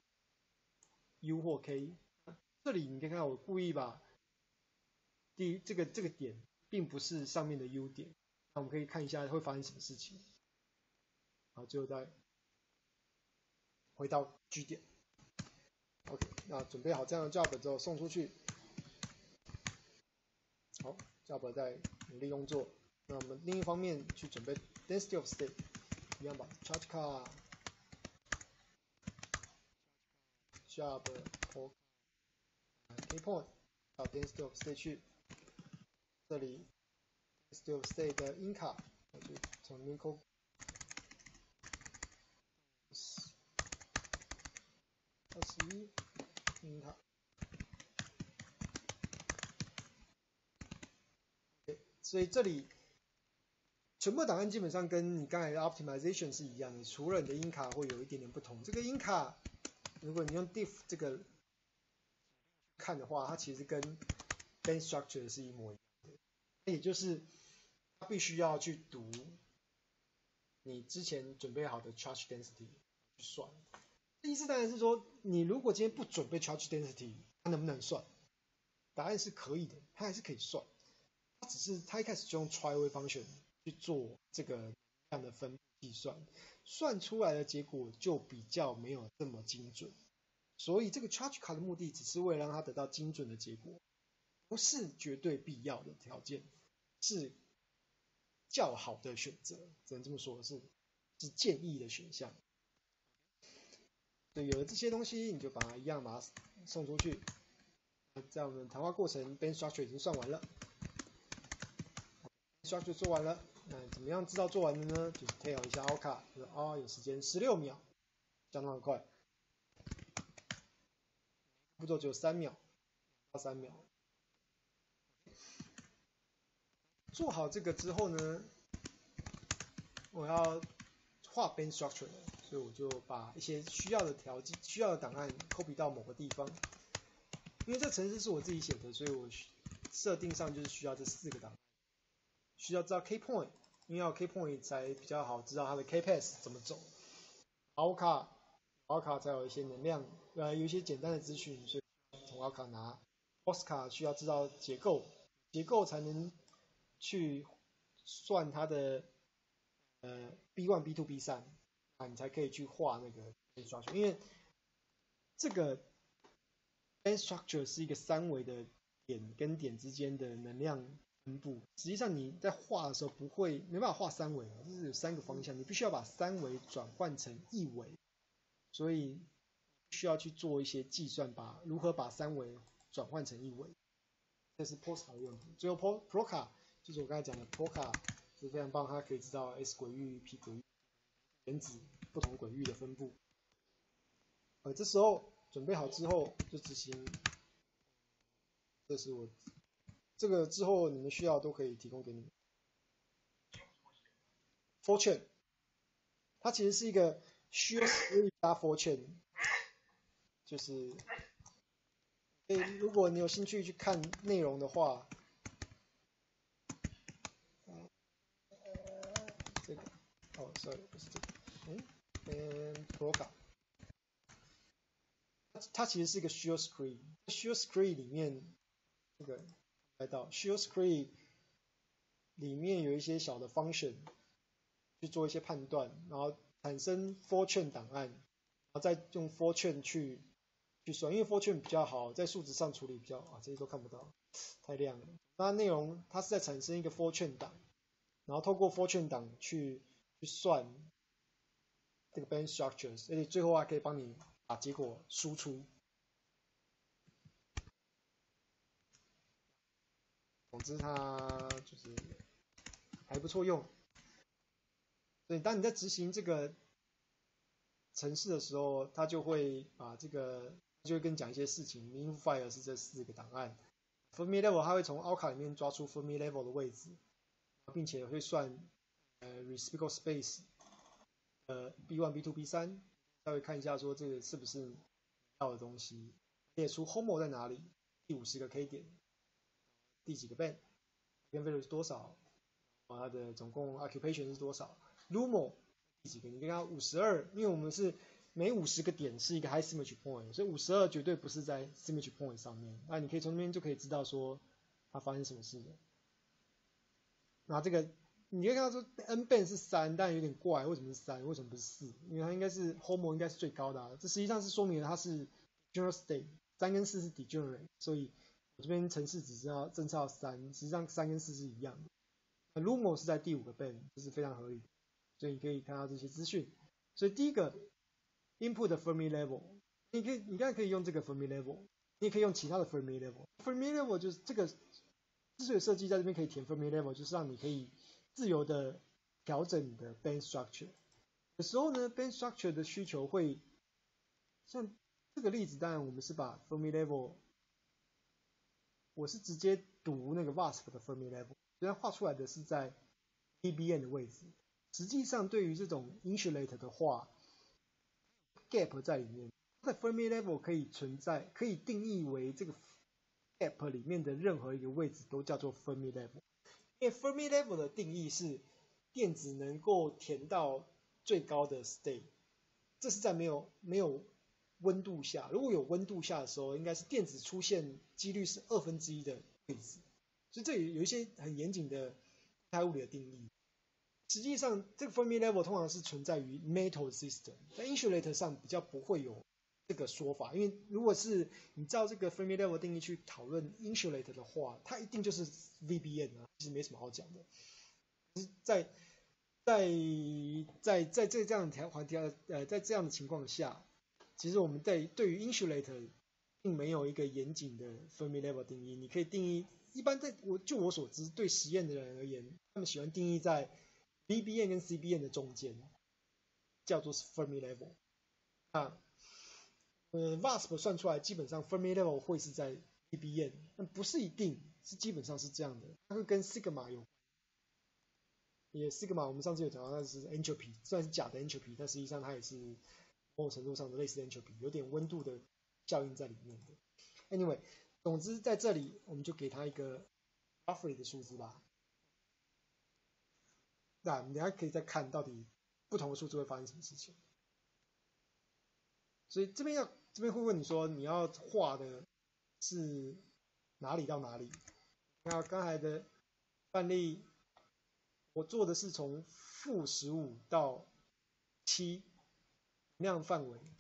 U，U 或 K， 这里你可以看到我故意把第一这个这个点并不是上面的 U 点，那我们可以看一下会发生什么事情。好，最后再回到 G 点。OK， 那准备好这样的 job 之后送出去。好 ，job 在努力工作。那我们另一方面去准备 density of state， 一样把 charge card job or K point 到 density of state 去。这里 density of state 的 in 卡，我就从 Nico。二十一，嗯，好。所以这里全部档案基本上跟你刚才的 optimization 是一样的，除了你的 in 卡会有一点点不同。这个 in 卡，如果你用 diff 这个看的话，它其实跟 band structure 是一模一样的，也就是它必须要去读你之前准备好的 charge density 去算。意思当然是说，你如果今天不准备 charge density， 它能不能算？答案是可以的，它还是可以算。它只是它一开始就用 triway function 去做这个量的分布计算，算出来的结果就比较没有这么精准。所以这个 charge card 的目的只是为了让它得到精准的结果，不是绝对必要的条件，是较好的选择，只能这么说，是是建议的选项。所以有了这些东西，你就把它一样把它送出去。在我们谈话过程 ，band structure 已经算完了 ，band structure 做完了。那怎么样知道做完了呢？就是 tail 一下 Alka， 就是啊，有时间十六秒，相当的快。步骤只有三秒到三秒。做好这个之后呢，我要画 band structure 的，所以我就把一些需要的条件、需要的档案 copy 到某个地方。因为这程式是我自己写的，所以我设定上就是需要这四个档案，需要知道 k point， 因为要 k point 才比较好知道它的 k path 怎么走。Alka Alka 才有一些能量，呃，有一些简单的资讯，所以从 Alka 拿。Posca 需要知道结构，结构才能去算它的呃 B 一 B 二 B 三，啊，你才可以去画那个 band structure， 因为这个 band structure 是一个三维的点跟点之间的能量分布。实际上你在画的时候不会没办法画三维，就是有三个方向，你必须要把三维转换成一维，所以需要去做一些计算，把如何把三维转换成一维，这是 Posca 的用途。最后 Proca 就是我刚才讲的 Proca 是非常棒，它可以知道 S 轨域、P 轨域、原子不同轨域的分布。呃，这时候准备好之后就执行，这是我这个之后你们需要都可以提供给你们。Fortune 它其实是一个 Shear Screen 加 Fortune， 就是所以如果你有兴趣去看内容的话，呃，这个，哦 ，sorry， 不是这个，嗯，嗯 ，Proca， 它其实是一个 Shear Screen，Shear Screen 里面这个来到 Shear Screen 里面有一些小的 function 去做一些判断，然后产生 Fortune 档案，然后再用 Fortune 去。去算，因为 Fortune 比较好，在数值上处理比较啊，这些都看不到，太亮了。那内容它是在产生一个 Fortune 档，然后透过 Fortune 档去去算这个 band structures， 而且最后还可以帮你把结果输出。总之它就是还不错用。所以当你在执行这个程式的时候，它就会把这个。就会跟你讲一些事情 ，min file 是这四个档案 ，Fermi level 它会从 Alka 里面抓出 Fermi level 的位置，并且会算呃 reciprocal space 呃 B 一 B 二 B 三，稍微看一下说这个是不是要的东西，列出 homo 在哪里，第五十个 k 点，第几个 band， 跟 value 是多少，它的总共 occupation 是多少 ，lumo 第几个，你跟它五十二，因为我们是。每五十个点是一个 high symmetry point， 所以五十二绝对不是在 symmetry point 上面。那你可以从那边就可以知道说它发生什么事了。那这个你可以看到说 n band 是三，但有点怪，为什么是三？为什么不是四？因为它应该是 homo 应该是最高的、啊，这实际上是说明了它是 degenerate state， 三跟四是 degenerate， 所以我这边程式只知道侦测到三，实际上三跟四是一样的。那 lumo 是在第五个 band， 这是非常合理的，所以你可以看到这些资讯。所以第一个。Input 的 Fermi level， 你可以，你刚才可以用这个 Fermi level， 你也可以用其他的 Fermi level。Fermi level 就是这个之所以设计在这边可以填 Fermi level， 就是让你可以自由的调整你的 band structure。有时候呢 ，band structure 的需求会像这个例子，当然我们是把 Fermi level， 我是直接读那个 wasp 的 Fermi level， 虽然画出来的是在 D B N 的位置，实际上对于这种 insulate 的话。gap 在里面，它的 Fermi level 可以存在，可以定义为这个 gap 里面的任何一个位置都叫做 Fermi level。因为 Fermi level 的定义是电子能够填到最高的 state， 这是在没有没有温度下，如果有温度下的时候，应该是电子出现几率是二分之一的位置。所以这里有一些很严谨的态物理的定义。实际上，这个 Fermi level 通常是存在于 metal system， 在 insulator 上比较不会有这个说法，因为如果是你照这个 Fermi level 定义去讨论 insulator 的话，它一定就是 V B N 啊，其实没什么好讲的。在在在在这这样的环境呃，在这样的情况下，其实我们在对于 insulator 并没有一个严谨的 Fermi level 定义。你可以定义，一般在我就我所知，对实验的人而言，他们喜欢定义在V B N 跟 C B N 的中间，叫做 Fermi level。啊，呃 ，wasp 算出来基本上 Fermi level 会是在 V B N， 但不是一定，是基本上是这样的，它会跟 sigma 有关。 也 sigma 我们上次有讲到，那是 entropy， 虽然是假的 entropy， 但实际上它也是某种程度上的类似 entropy， 有点温度的效应在里面的。Anyway， 总之在这里我们就给它一个 roughly 的数字吧。那你还可以再看到底不同的数字会发生什么事情。所以这边要这边会问你说，你要画的是哪里到哪里？那刚才的范例，我做的是从负十五到七能量范围，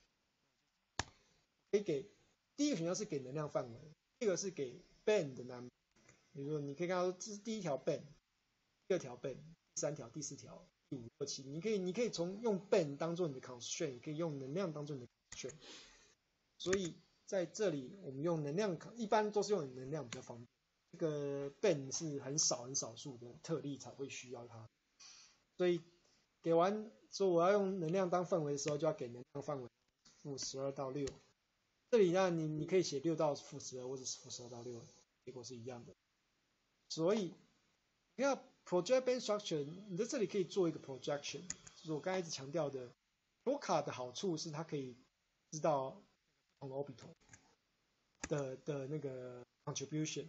可以给第一个选项是给能量范围，第二个是给 band 的 number。比如说，你可以看到这是第一条 band， 第二条 band， 第三条、第四条、第五、六、七，你可以你可以从用 band 当做你的 constraint， 也可以用能量当做你的 constraint。所以在这里我们用能量，一般都是用能量比较方便。这个 band 是很少很少数的特例才会需要它，所以给完说我要用能量当范围的时候，就要给能量范围负十二到六。这里呢，你你可以写六到负十二，或者是负十二到六，结果是一样的。所以你看 project band structure， 你在这里可以做一个 projection， 就是我刚才一直强调的 Roca 的好处是它可以知道不同 orbital 的的那个 contribution。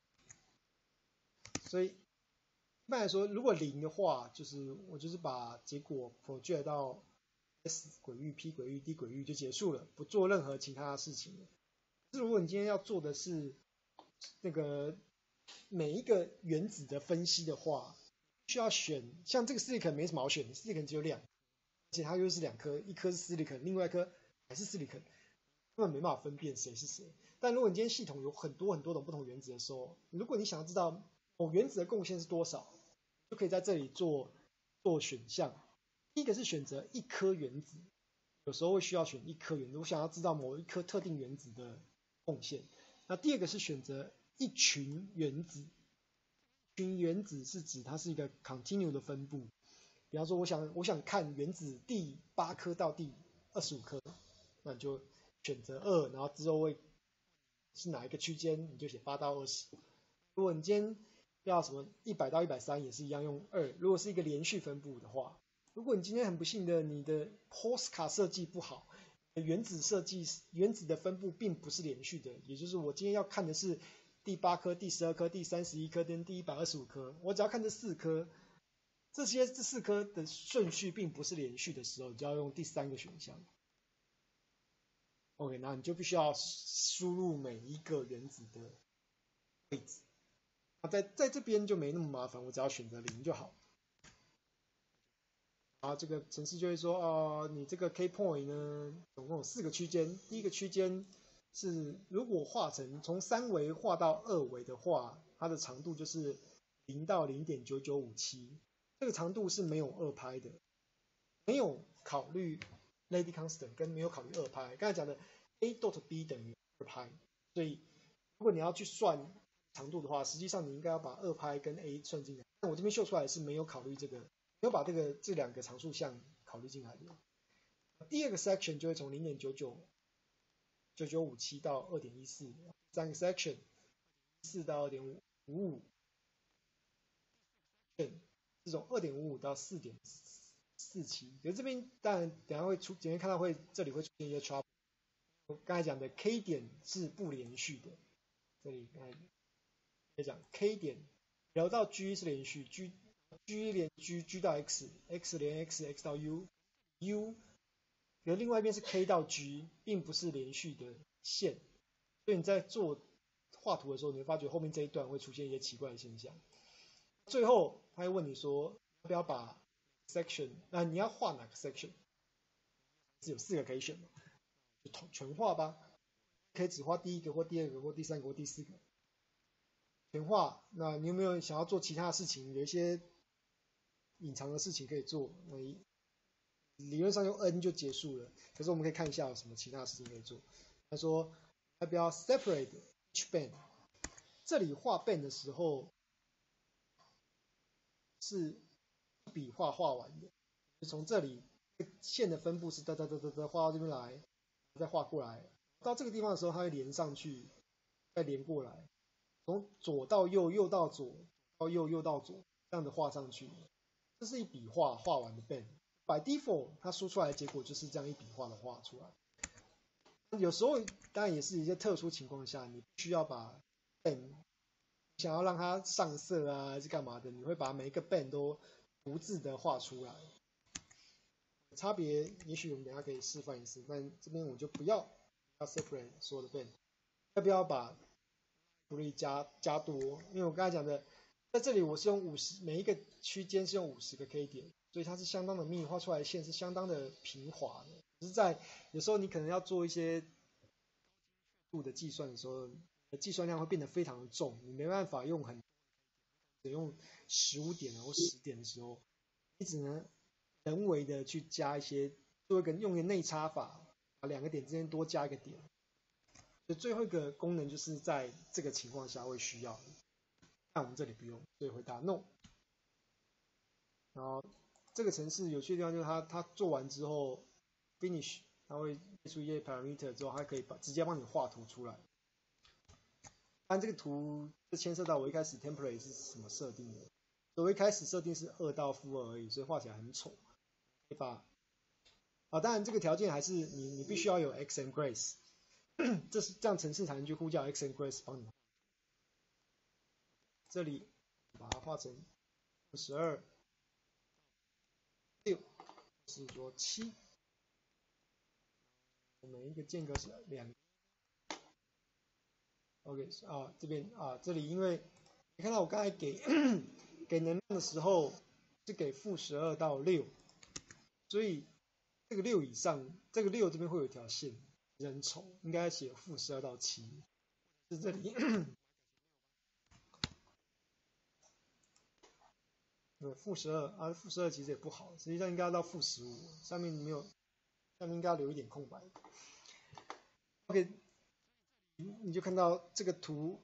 所以一般来说，如果零的话，就是我就是把结果 project 到 S 轨域、P 轨域、D 轨域就结束了，不做任何其他的事情了。可是如果你今天要做的是那个每一个原子的分析的话，需要选像这个 silicon 没什么好选的 ，silicon 只有两，而且它又是两颗，一颗是 silicon， 另外一颗还是 silicon， 根本没办法分辨谁是谁。但如果你今天系统有很多很多种不同原子的时候，如果你想要知道某原子的贡献是多少，就可以在这里做做选项。第一个是选择一颗原子，有时候会需要选一颗原子，我想要知道某一颗特定原子的贡献。那第二个是选择一群原子，一群原子是指它是一个 continue 的分布。比方说，我想我想看原子第八颗到第二十五颗，那你就选择二，然后之后会是哪一个区间，你就写八到二十。如果你今天要什么一百到一百三也是一样用二。如果是一个连续分布的话，如果你今天很不幸的你的 postcard 设计不好，原子设计原子的分布并不是连续的，也就是我今天要看的是第八颗、第十二颗、第三十一颗跟第一百二十五颗，我只要看这四颗，这些这四颗的顺序并不是连续的时候，你就要用第三个选项。OK， 那你就必须要输入每一个原子的位置。在在这边就没那么麻烦，我只要选择零就好。然后这个程式就会说，哦，你这个 K point 呢，总共有四个区间。第一个区间是如果画成从三维画到二维的话，它的长度就是零到 零点九九五七， 这个长度是没有二拍的，没有考虑 Lady Constant 跟没有考虑二拍。刚才讲的 A dot B 等于二拍，所以如果你要去算长度的话，实际上你应该要把二拍跟 A 算进来。但我这边秀出来是没有考虑这个，没有把这个这两个常数项考虑进来的。第二个 section 就会从 零点九九九九五七 到 二点一四， 三个 section 四到 二点五五， 这种 二点五五 到 四点四七。 可是这边当然等一下会出，今天看到会这里会出现一些 trouble。 我刚才讲的 K 点是不连续的，这里刚才来讲 K 点聊到 G 是连续 ，G G 连 G，G 到 X，X 连 X，X 到 U，U， 有另外一边是 K 到 G， 并不是连续的线，所以你在做画图的时候，你会发觉后面这一段会出现一些奇怪的现象。最后他会问你说，要不要把 section， 那你要画哪个 section？ 是有四个可以选嘛，就全画吧，可以只画第一个或第二个或第三个或第四个。全画，那你有没有想要做其他的事情？有一些隐藏的事情可以做，那理论上用 N 就结束了。可是我们可以看一下有什么其他的事情可以做。他说要不要 separate each band？ 这里画 band 的时候是一笔画画完的，就从这里线的分布是哒哒哒哒哒画到这边来，再画过来，到这个地方的时候它会连上去，再连过来。从左到右，右到左，到右，右到左，这样的画上去。 这是一笔画画完的 band。By default， 它输出来的结果就是这样一笔画的画出来。有时候当然也是一些特殊情况下，你必须要把 band 想要让它上色啊，是干嘛的？你会把每一个 band 都独自的画出来。差别也许我们等一下可以示范一次，但这边我就不要要 separate 所有的 band。要不要把独立加加多？因为我刚才讲的，在这里我是用五十，每一个区间是用五十个 K 点，所以它是相当的密，画出来的线是相当的平滑的。只是在有时候你可能要做一些度的计算的时候，计算量会变得非常的重，你没办法用很只用十五点然后十点的时候，你只能人为的去加一些，做一个用一个内插法，把两个点之间多加一个点。所以最后一个功能就是在这个情况下会需要的，但我们这里不用，所以回答 no。然后这个程式有趣的地方就是它它做完之后 finish， 它会列出一些 parameter 之后，它可以把直接帮你画图出来。但这个图就牵涉到我一开始 template 是什么设定的，我一开始设定是二到负二而已，所以画起来很丑。可以把啊，当然这个条件还是你你必须要有 X and Grace。这是这样程式才能去呼叫 X and Grace 帮你。这里把它画成十二、六，是说七，每一个间隔是两。OK 啊，这边啊，这里因为你看到我刚才给给能量的时候是给负十二到六，所以这个六以上，这个六这边会有一条线。很丑，应该写负十二到七，是这里。对，负十二啊，负十二其实也不好，实际上应该要到负十五，上面没有，下面应该要留一点空白。OK， 你就看到这个图，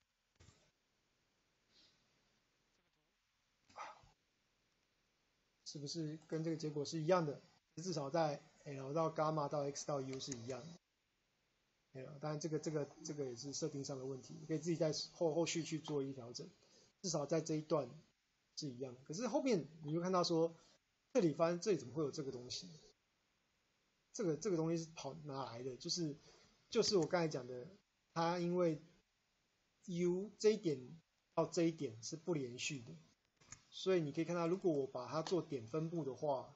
是不是跟这个结果是一样的？至少在 L 到 gamma 到 X 到 U 是一样的。当然，这个这个这个也是设定上的问题，你可以自己在后后续去做一调整。至少在这一段是一样，可是后面你就看到说，这里发现这里怎么会有这个东西？这个这个东西是跑哪来的？就是就是我刚才讲的，它因为 U 这一点到这一点是不连续的，所以你可以看到，如果我把它做点分布的话。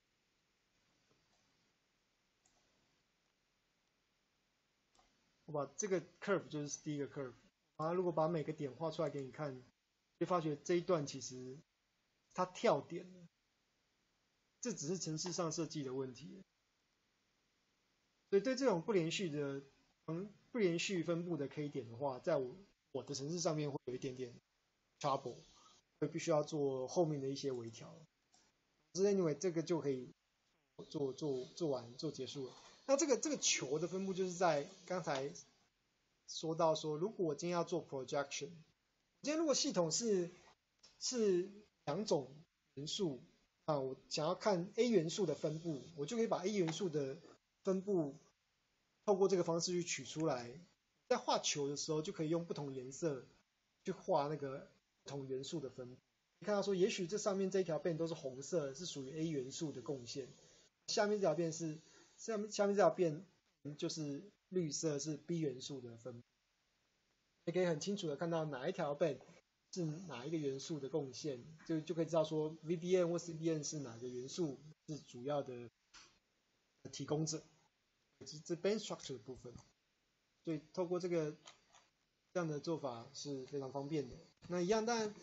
我把这个 curve 就是第一个 curve， 然后如果把每个点画出来给你看，就发觉这一段其实它跳点了，这只是程式上设计的问题。所以对这种不连续的、嗯不连续分布的 K 点的话，在我我的程式上面会有一点点 trouble， 会必须要做后面的一些微调。只是 anyway 这个就可以做做做完做结束了。那这个这个球的分布就是在刚才说到说，如果我今天要做 projection， 今天如果系统是是两种元素啊，我想要看 A 元素的分布，我就可以把 A 元素的分布透过这个方式去取出来，在画球的时候就可以用不同颜色去画那个不同元素的分布。你看到说，也许这上面这一条边都是红色，是属于 A 元素的贡献，下面这条边是。下面下面这条边就是绿色，是 B 元素的分布，也可以很清楚的看到哪一条边是哪一个元素的贡献，就就可以知道说 V B N 或 C B N 是哪个元素是主要的提供者，是这 band structure 的部分。所以透过这个这样的做法是非常方便的。那一样，当然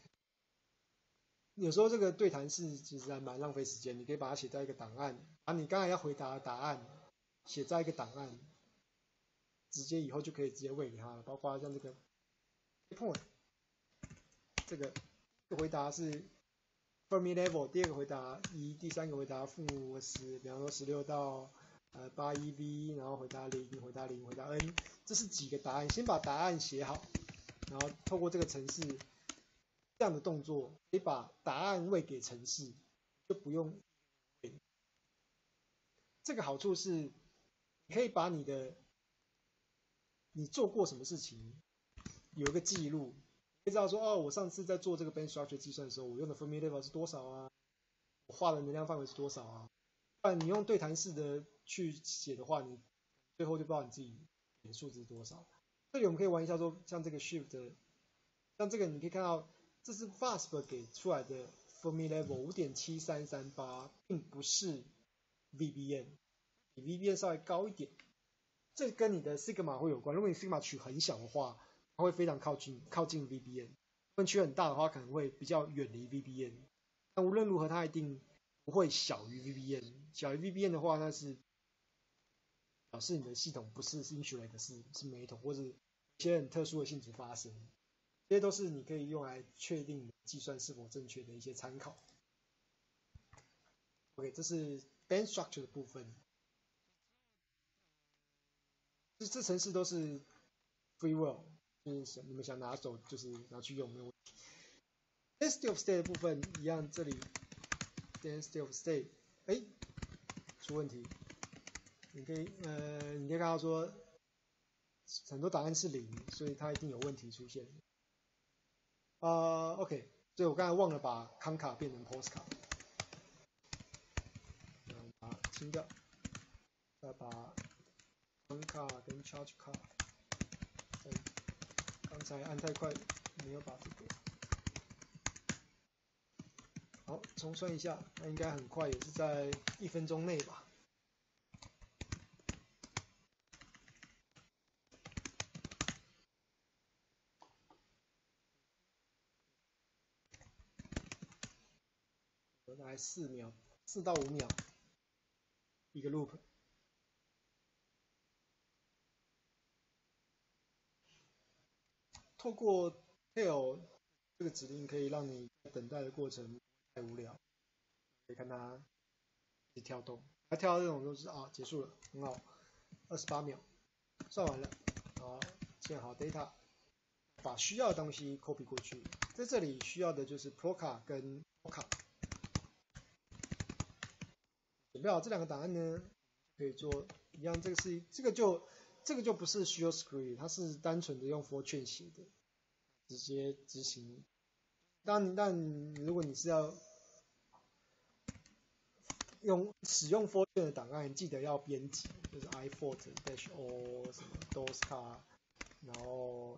有时候这个对谈式其实还蛮浪费时间，你可以把它写在一个档案，把你刚才要回答的答案写在一个档案，直接以后就可以直接喂给他了。包括像这个 point， 这个回答是 Fermi level， 第二个回答一，第三个回答负十，比方说十六到呃八 E V， 然后回答零，回答零，回答 N， 这是几个答案？先把答案写好，然后透过这个程式。这样的动作可以把答案喂给程式，就不用喂。这个好处是，你可以把你的你做过什么事情有一个记录，可以知道说哦，我上次在做这个 band structure 计算的时候，我用的 Fermi level 是多少啊？ 画的能量范围是多少啊？不然你用对弹式的去写的话，你最后就不知道你自己的数字是多少。这里我们可以玩一下说，像这个 shift， 像这个你可以看到，这是 V A S P 给出来的 Fermi level 五点七三三八， 并不是 V B N， 比 V B N 稍微高一点。这跟你的 sigma 会有关。如果你 sigma 取很小的话，它会非常靠近靠近 V B N； 如果取很大的话，可能会比较远离 V B N。但无论如何，它一定不会小于 V B N。小于 V B N 的话，那是表示你的系统不是 insulated， 是是没统，或者一些很特殊的性质发生。这些都是你可以用来确定计算是否正确的一些参考。OK， 这是 band structure 的部分。这这程式都是 free will， 就是你们想拿走就是拿去用没有问题。density of state 的部分一样，这里 density of state， 哎，出问题。你可以呃，你可以看到说很多档案是零，所以它一定有问题出现。啊、呃、，OK， 所以我刚才忘了把康卡变成 post 卡，嗯，把它清掉，再把康卡跟 charge 卡，刚才按太快，没有把这个。好，重算一下，那应该很快，也是在一分钟内吧。大概四秒，四到五秒一个 loop。透过 tail 这个指令可以让你等待的过程不太无聊，可以看它一直跳动，它跳到这种都是啊结束了，很好，二十八秒，算完了，好，建好 data， 把需要的东西 copy 过去，在这里需要的就是 proca 跟 poca。准备好这两个档案呢，可以做一样，这个是这个就这个就不是需要 script， 它是单纯的用 fortran 写的，直接执行。当然，但如果你是要用使用 fortran 的档案，记得要编辑，就是 ifort dash o 什么 dosca， 然后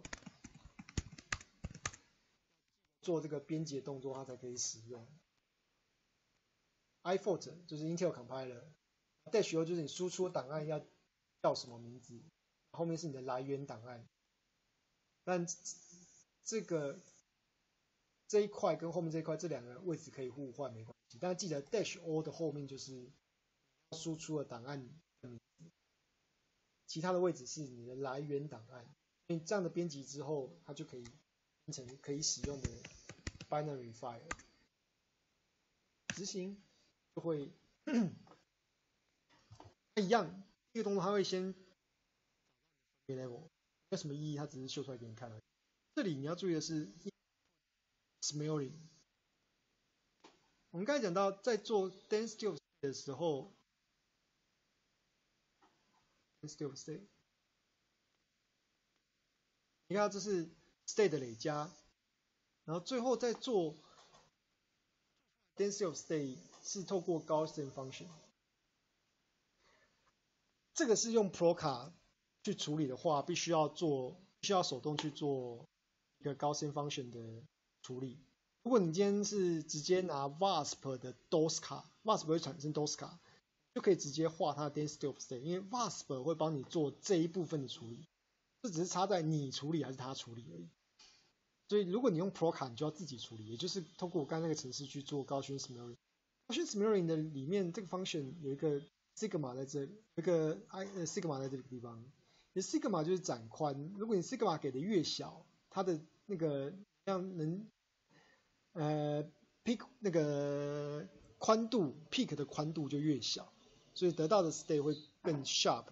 做这个编辑的动作，它才可以使用。ifort 就是 Intel compiler，dash o 就是你输出档案要叫什么名字，后面是你的来源档案。但这个这一块跟后面这一块这两个位置可以互换，没关系。但记得 dash o 的后面就是输出的档案的名字，其他的位置是你的来源档案。所以这样的编辑之后，它就可以变成可以使用的 binary file。执行就会一样，这个动作它会先 level， 没有什么意义，它只是秀出来给你看而已。这里你要注意的是 smearing。我们刚才讲到，在做 density of state 的时候 ，density of state， 你看这是 state 的累加，然后最后再做 density of state 是透过 Gaussian function。这个是用 proca 去处理的话，必须要做，必须要手动去做一个 Gaussian function 的处理。如果你今天是直接拿 V A S P 的 dosca，V A S P 会产生 dosca， 就可以直接画它的 density of state， 因为 V A S P 会帮你做这一部分的处理，这只是差在你处理还是他处理而已。所以如果你用 proca， 你就要自己处理，也就是透过我刚才那个程式去做Gaussian smearing。Gaussian smearing 的里面这个 function 有一个 sigma 在这里，有一个 i 呃 sigma 在这个地方。你 sigma 就是展宽，如果你 sigma 给的越小，它的那个让能呃 peak 那个宽度 peak 的宽度就越小，所以得到的 state 会更 sharp。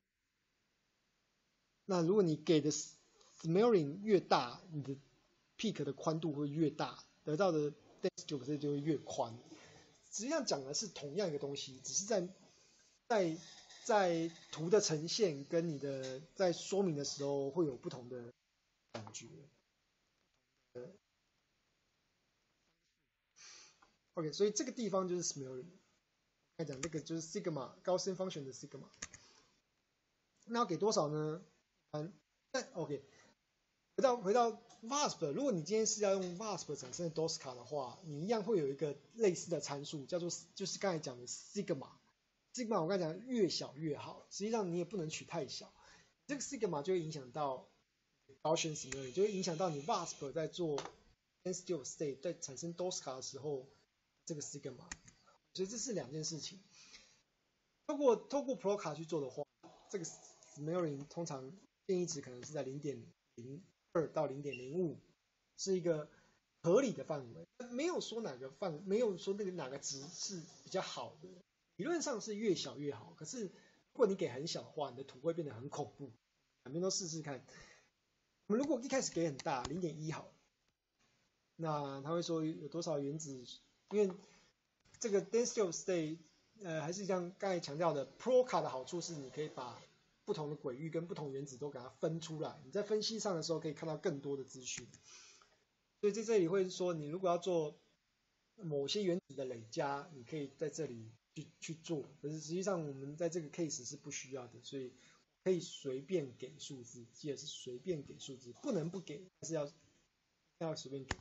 那如果你给的 smearing 越大，你的 peak 的宽度会越大，得到的 density of state 就会越宽。实际上讲的是同样一个东西，只是在在在图的呈现跟你的在说明的时候会有不同的感觉。 OK， 所以这个地方就是 Smearing。来讲，这个就是 sigma 高斯 function 的 sigma。那要给多少呢？嗯，但 OK， 回到回到 V A S P， 如果你今天是要用 V A S P 产生的 Tosca 的话，你一样会有一个类似的参数，叫做就是刚才讲的 sigma。sigma 我刚才讲越小越好，实际上你也不能取太小，这个 sigma 就会影响到 Gaussian smearing， 就会影响到你 V A S P 在做 density of state 在产生 Tosca 的时候，这个 sigma。所以这是两件事情。透过透过 Proca 去做的话，这个 smearing 通常建议值可能是在 零点零二 到 零点零五， 是一个合理的范围。没有说哪个范，没有说那个哪个值是比较好的。理论上是越小越好，可是如果你给很小的话，你的图会变得很恐怖。两边都试试看。我们如果一开始给很大 零点一 好，那他会说有多少原子，因为这个 density of state， 呃，还是像刚才强调的 Proca 的好处是，你可以把不同的轨域跟不同原子都给它分出来，你在分析上的时候可以看到更多的资讯。所以在这里会说，你如果要做某些原子的累加，你可以在这里去去做，可是实际上我们在这个 case 是不需要的，所以可以随便给数字，记得是随便给数字，不能不给，但是要要随便给。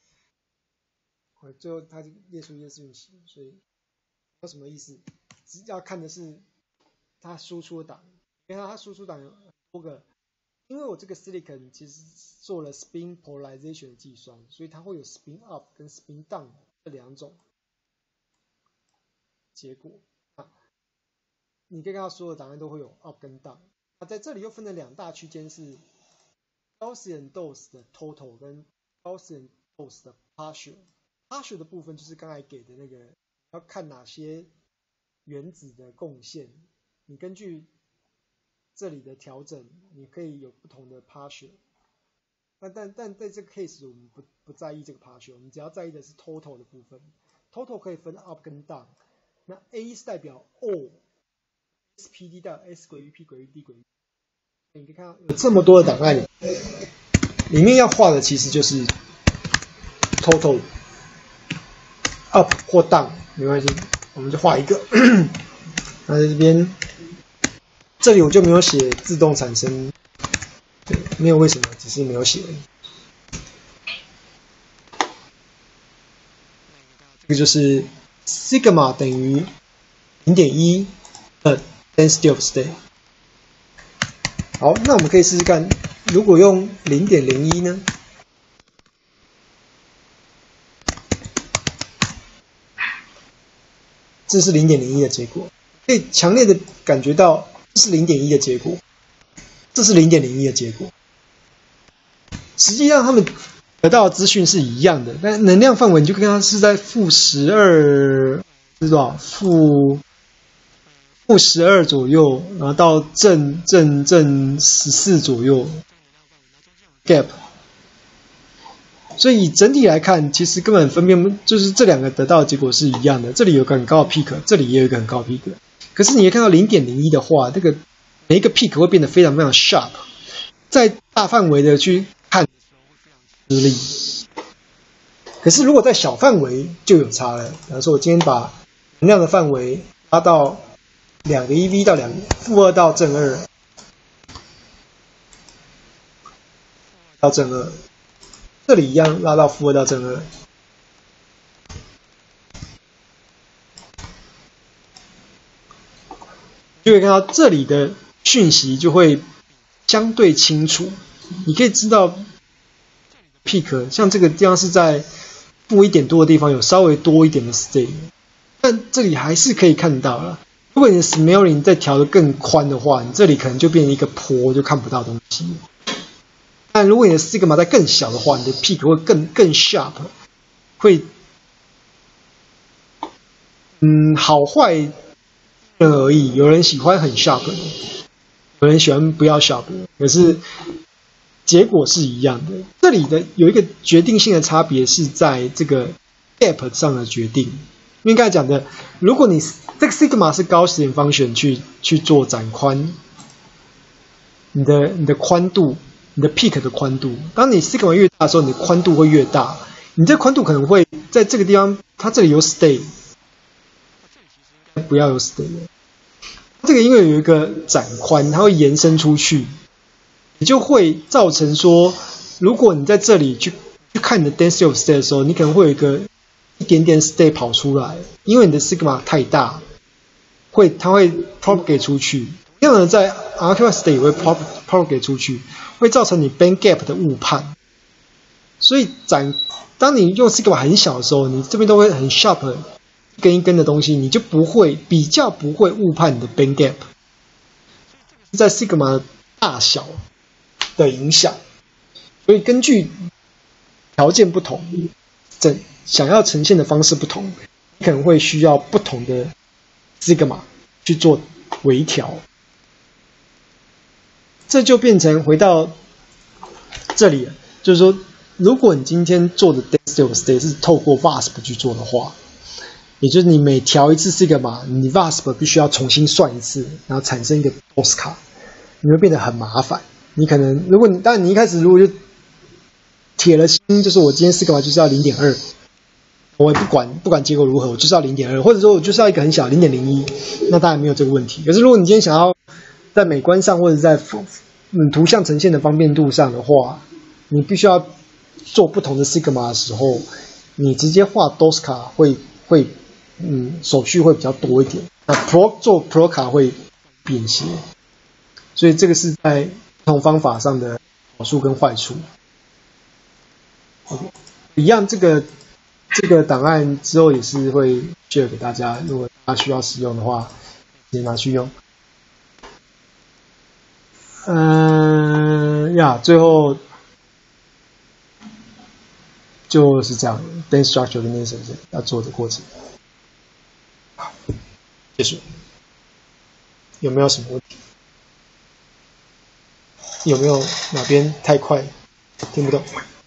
最后它就列出一些讯息，所以有什么意思？只要看的是它输出的档，因为它输出档有很多个，因为我这个 silicon 其实做了 spin polarization 的计算，所以它会有 spin up 跟 spin down 这两种结果。啊，你可以看到所有的档案都会有 up 跟 down。那在这里又分了两大区间，是 Gaussian dose 的 total 跟 Gaussian dose 的 partial。partial 的部分就是刚才给的那个，要看哪些原子的贡献，你根据这里的调整，你可以有不同的 partial。但但但在这个 case 我们不不在意这个 partial， 我们只要在意的是 total 的部分。total 可以分 up 跟 down， 那 A 是代表 all，S P D 代表 S 轨域、P 轨域、D 轨域。你可以看到有这么多的档案，里面要画的其实就是 total。up 或 down 没关系，我们就画一个。那在这边，这里我就没有写自动产生，对，没有为什么，只是没有写而已。这个就是 sigma 等于 零点一 的 density of state。好，那我们可以试试看，如果用 零点零一 呢？这是 零点零一 的结果，可以强烈的感觉到这是 零点一 的结果，这是 零点零一 的结果。实际上他们得到的资讯是一样的，但能量范围你就看它是在负十二，是多少？负负十二左右，然后到正正正十四左右 gap。所以整体来看，其实根本分辨不，就是这两个得到的结果是一样的。这里有个很高的 peak， 这里也有一个很高的 peak。可是你可以看到 零点零一 的话，这个每一个 peak 会变得非常非常 sharp， 在大范围的去看吃力。可是如果在小范围就有差了。比方说，我今天把能量的范围拉到两个 E V 到两负二到正二，到正二。这里一样拉到负二到正二，就会看到这里的讯息就会相对清楚。你可以知道 peak 像这个地方是在负一点多的地方有稍微多一点的 state， 但这里还是可以看到了。如果你的 smearing 再调得更宽的话，你这里可能就变成一个坡，就看不到东西。但如果你的 sigma 再更小的话，你的 peak 会更更 sharp， 会，嗯，好坏因人而异。有人喜欢很 sharp， 有人喜欢不要 sharp， 可是结果是一样的。这里的有一个决定性的差别是在这个 gap 上的决定。因为刚才讲的，如果你这个 sigma 是高时点function去去做展宽，你的你的宽度。你的 peak 的宽度，当你 sigma 越大的时候，你的宽度会越大， 你这宽度可能会在这个地方，它这里有 stay， 不要有 stay。这个因为有一个展宽，它会延伸出去，你就会造成说，如果你在这里去去看你的 density of stay 的时候，你可能会有一个一点点 stay 跑出来，因为你的 sigma 太大，会它会 propagate 出去。这样的在 archival stay 也会 propagate 出去，会造成你 band gap 的误判。所以展，当你用 sigma 很小的时候，你这边都会很 sharp 一根一根的东西，你就不会比较不会误判你的 band gap。在 sigma 大小的影响，所以根据条件不同，整想要呈现的方式不同，你可能会需要不同的 sigma 去做微调。这就变成回到这里了，就是说，如果你今天做的 density of stay 是透过 V A S P 去做的话，也就是你每调一次 sigma， 你 V A S P 必须要重新算一次，然后产生一个 Tosca， 你会变得很麻烦。你可能，如果你当然你一开始如果就铁了心，就是我今天 sigma 就是要 零点二， 我也不管不管结果如何，我就是要 零点二， 或者说我就是要一个很小 零点零一， 那当然没有这个问题。可是如果你今天想要在美观上或者在嗯图像呈现的方便度上的话，你必须要做不同的 sigma 的时候，你直接画 Tosca 会会嗯手续会比较多一点。那 Pro 做 Pro 卡会便携，所以这个是在不同方法上的好处跟坏处。Okay. 一样，这个这个档案之后也是会 share 给大家，如果大家需要使用的话，直接拿去用。嗯呀，最后就是这样 ，dance structure 跟 dance 要做的过程。好，结束。有没有什么问题？有没有哪边太快听不懂？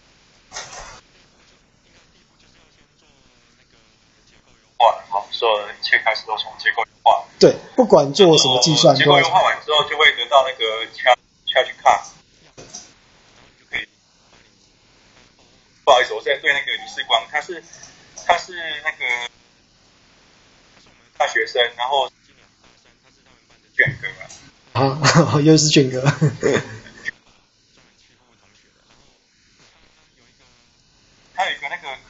好，所有一切开始都从结构优化。 对，不管做什么计算， 结构优化完之后就会得到那个 charge class。不好意思，我现在对那个李世光，他是他是那个大学生，然后卷哥啊，啊又是卷哥。 他有一个那个，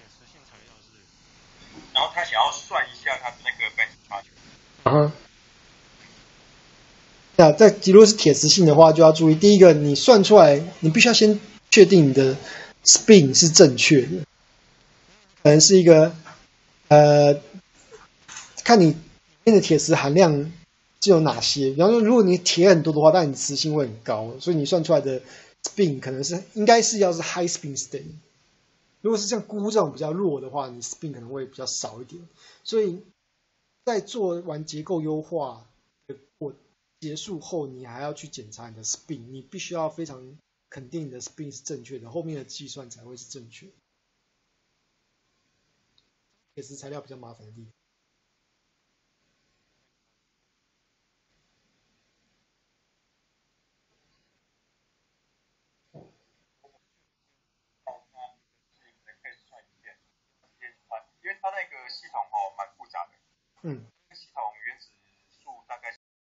然后他想要算一下他的那个 bench charge。 啊。那在如果是铁磁性的话，就要注意，第一个，你算出来，你必须要先确定你的 spin 是正确的，可能是一个呃，看你里面的铁磁含量是有哪些。比方说，如果你铁很多的话，但你磁性会很高，所以你算出来的 spin 可能是应该是要是 high spin state。如果是像钴这种比较弱的话，你 spin 可能会比较少一点。所以在做完结构优化的过结束后，你还要去检查你的 spin， 你必须要非常肯定你的 spin 是正确的，后面的计算才会是正确。也是材料比较麻烦的地方。 因为它那个系统哦蛮复杂的。 嗯。